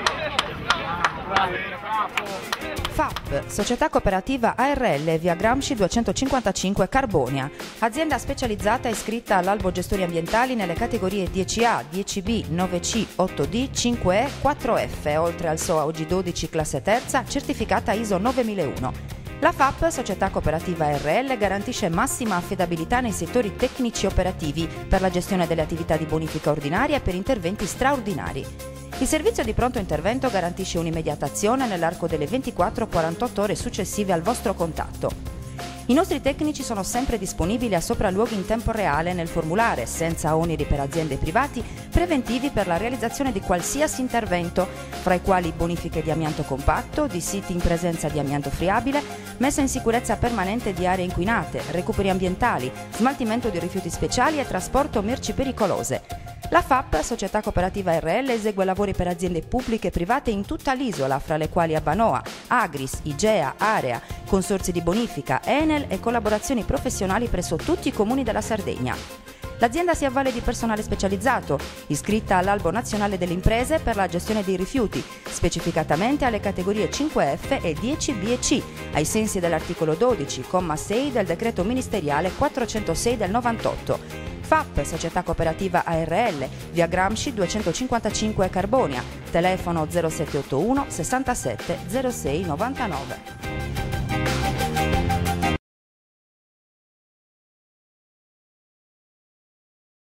F A P, Società Cooperativa A R L, via Gramsci duecentocinquantacinque Carbonia, azienda specializzata iscritta all'albo gestori ambientali nelle categorie dieci A, dieci B, nove C, otto D, cinque E, quattro F, oltre al S O A O G dodici classe terza, certificata I S O novemilauno. La F A P, Società Cooperativa A R L, garantisce massima affidabilità nei settori tecnici operativi per la gestione delle attività di bonifica ordinaria e per interventi straordinari. Il servizio di pronto intervento garantisce un'immediata azione nell'arco delle ventiquattro quarantotto ore successive al vostro contatto. I nostri tecnici sono sempre disponibili a sopralluoghi in tempo reale nel formulare, senza oneri per aziende e privati, preventivi per la realizzazione di qualsiasi intervento, fra i quali bonifiche di amianto compatto, di siti in presenza di amianto friabile, messa in sicurezza permanente di aree inquinate, recuperi ambientali, smaltimento di rifiuti speciali e trasporto merci pericolose. La F A P, Società Cooperativa A R L, esegue lavori per aziende pubbliche e private in tutta l'isola, fra le quali Abbanoa, Agris, Igea, Area, consorzi di bonifica, Enel e collaborazioni professionali presso tutti i comuni della Sardegna. L'azienda si avvale di personale specializzato, iscritta all'Albo Nazionale delle Imprese per la gestione dei rifiuti, specificatamente alle categorie cinque F e dieci B e C, ai sensi dell'articolo dodici, comma sei del decreto ministeriale quattrocentosei del novantotto. F A P, Società Cooperativa A R L, via Gramsci duecentocinquantacinque Carbonia, telefono zero sette otto uno sessantasette zero sei novantanove.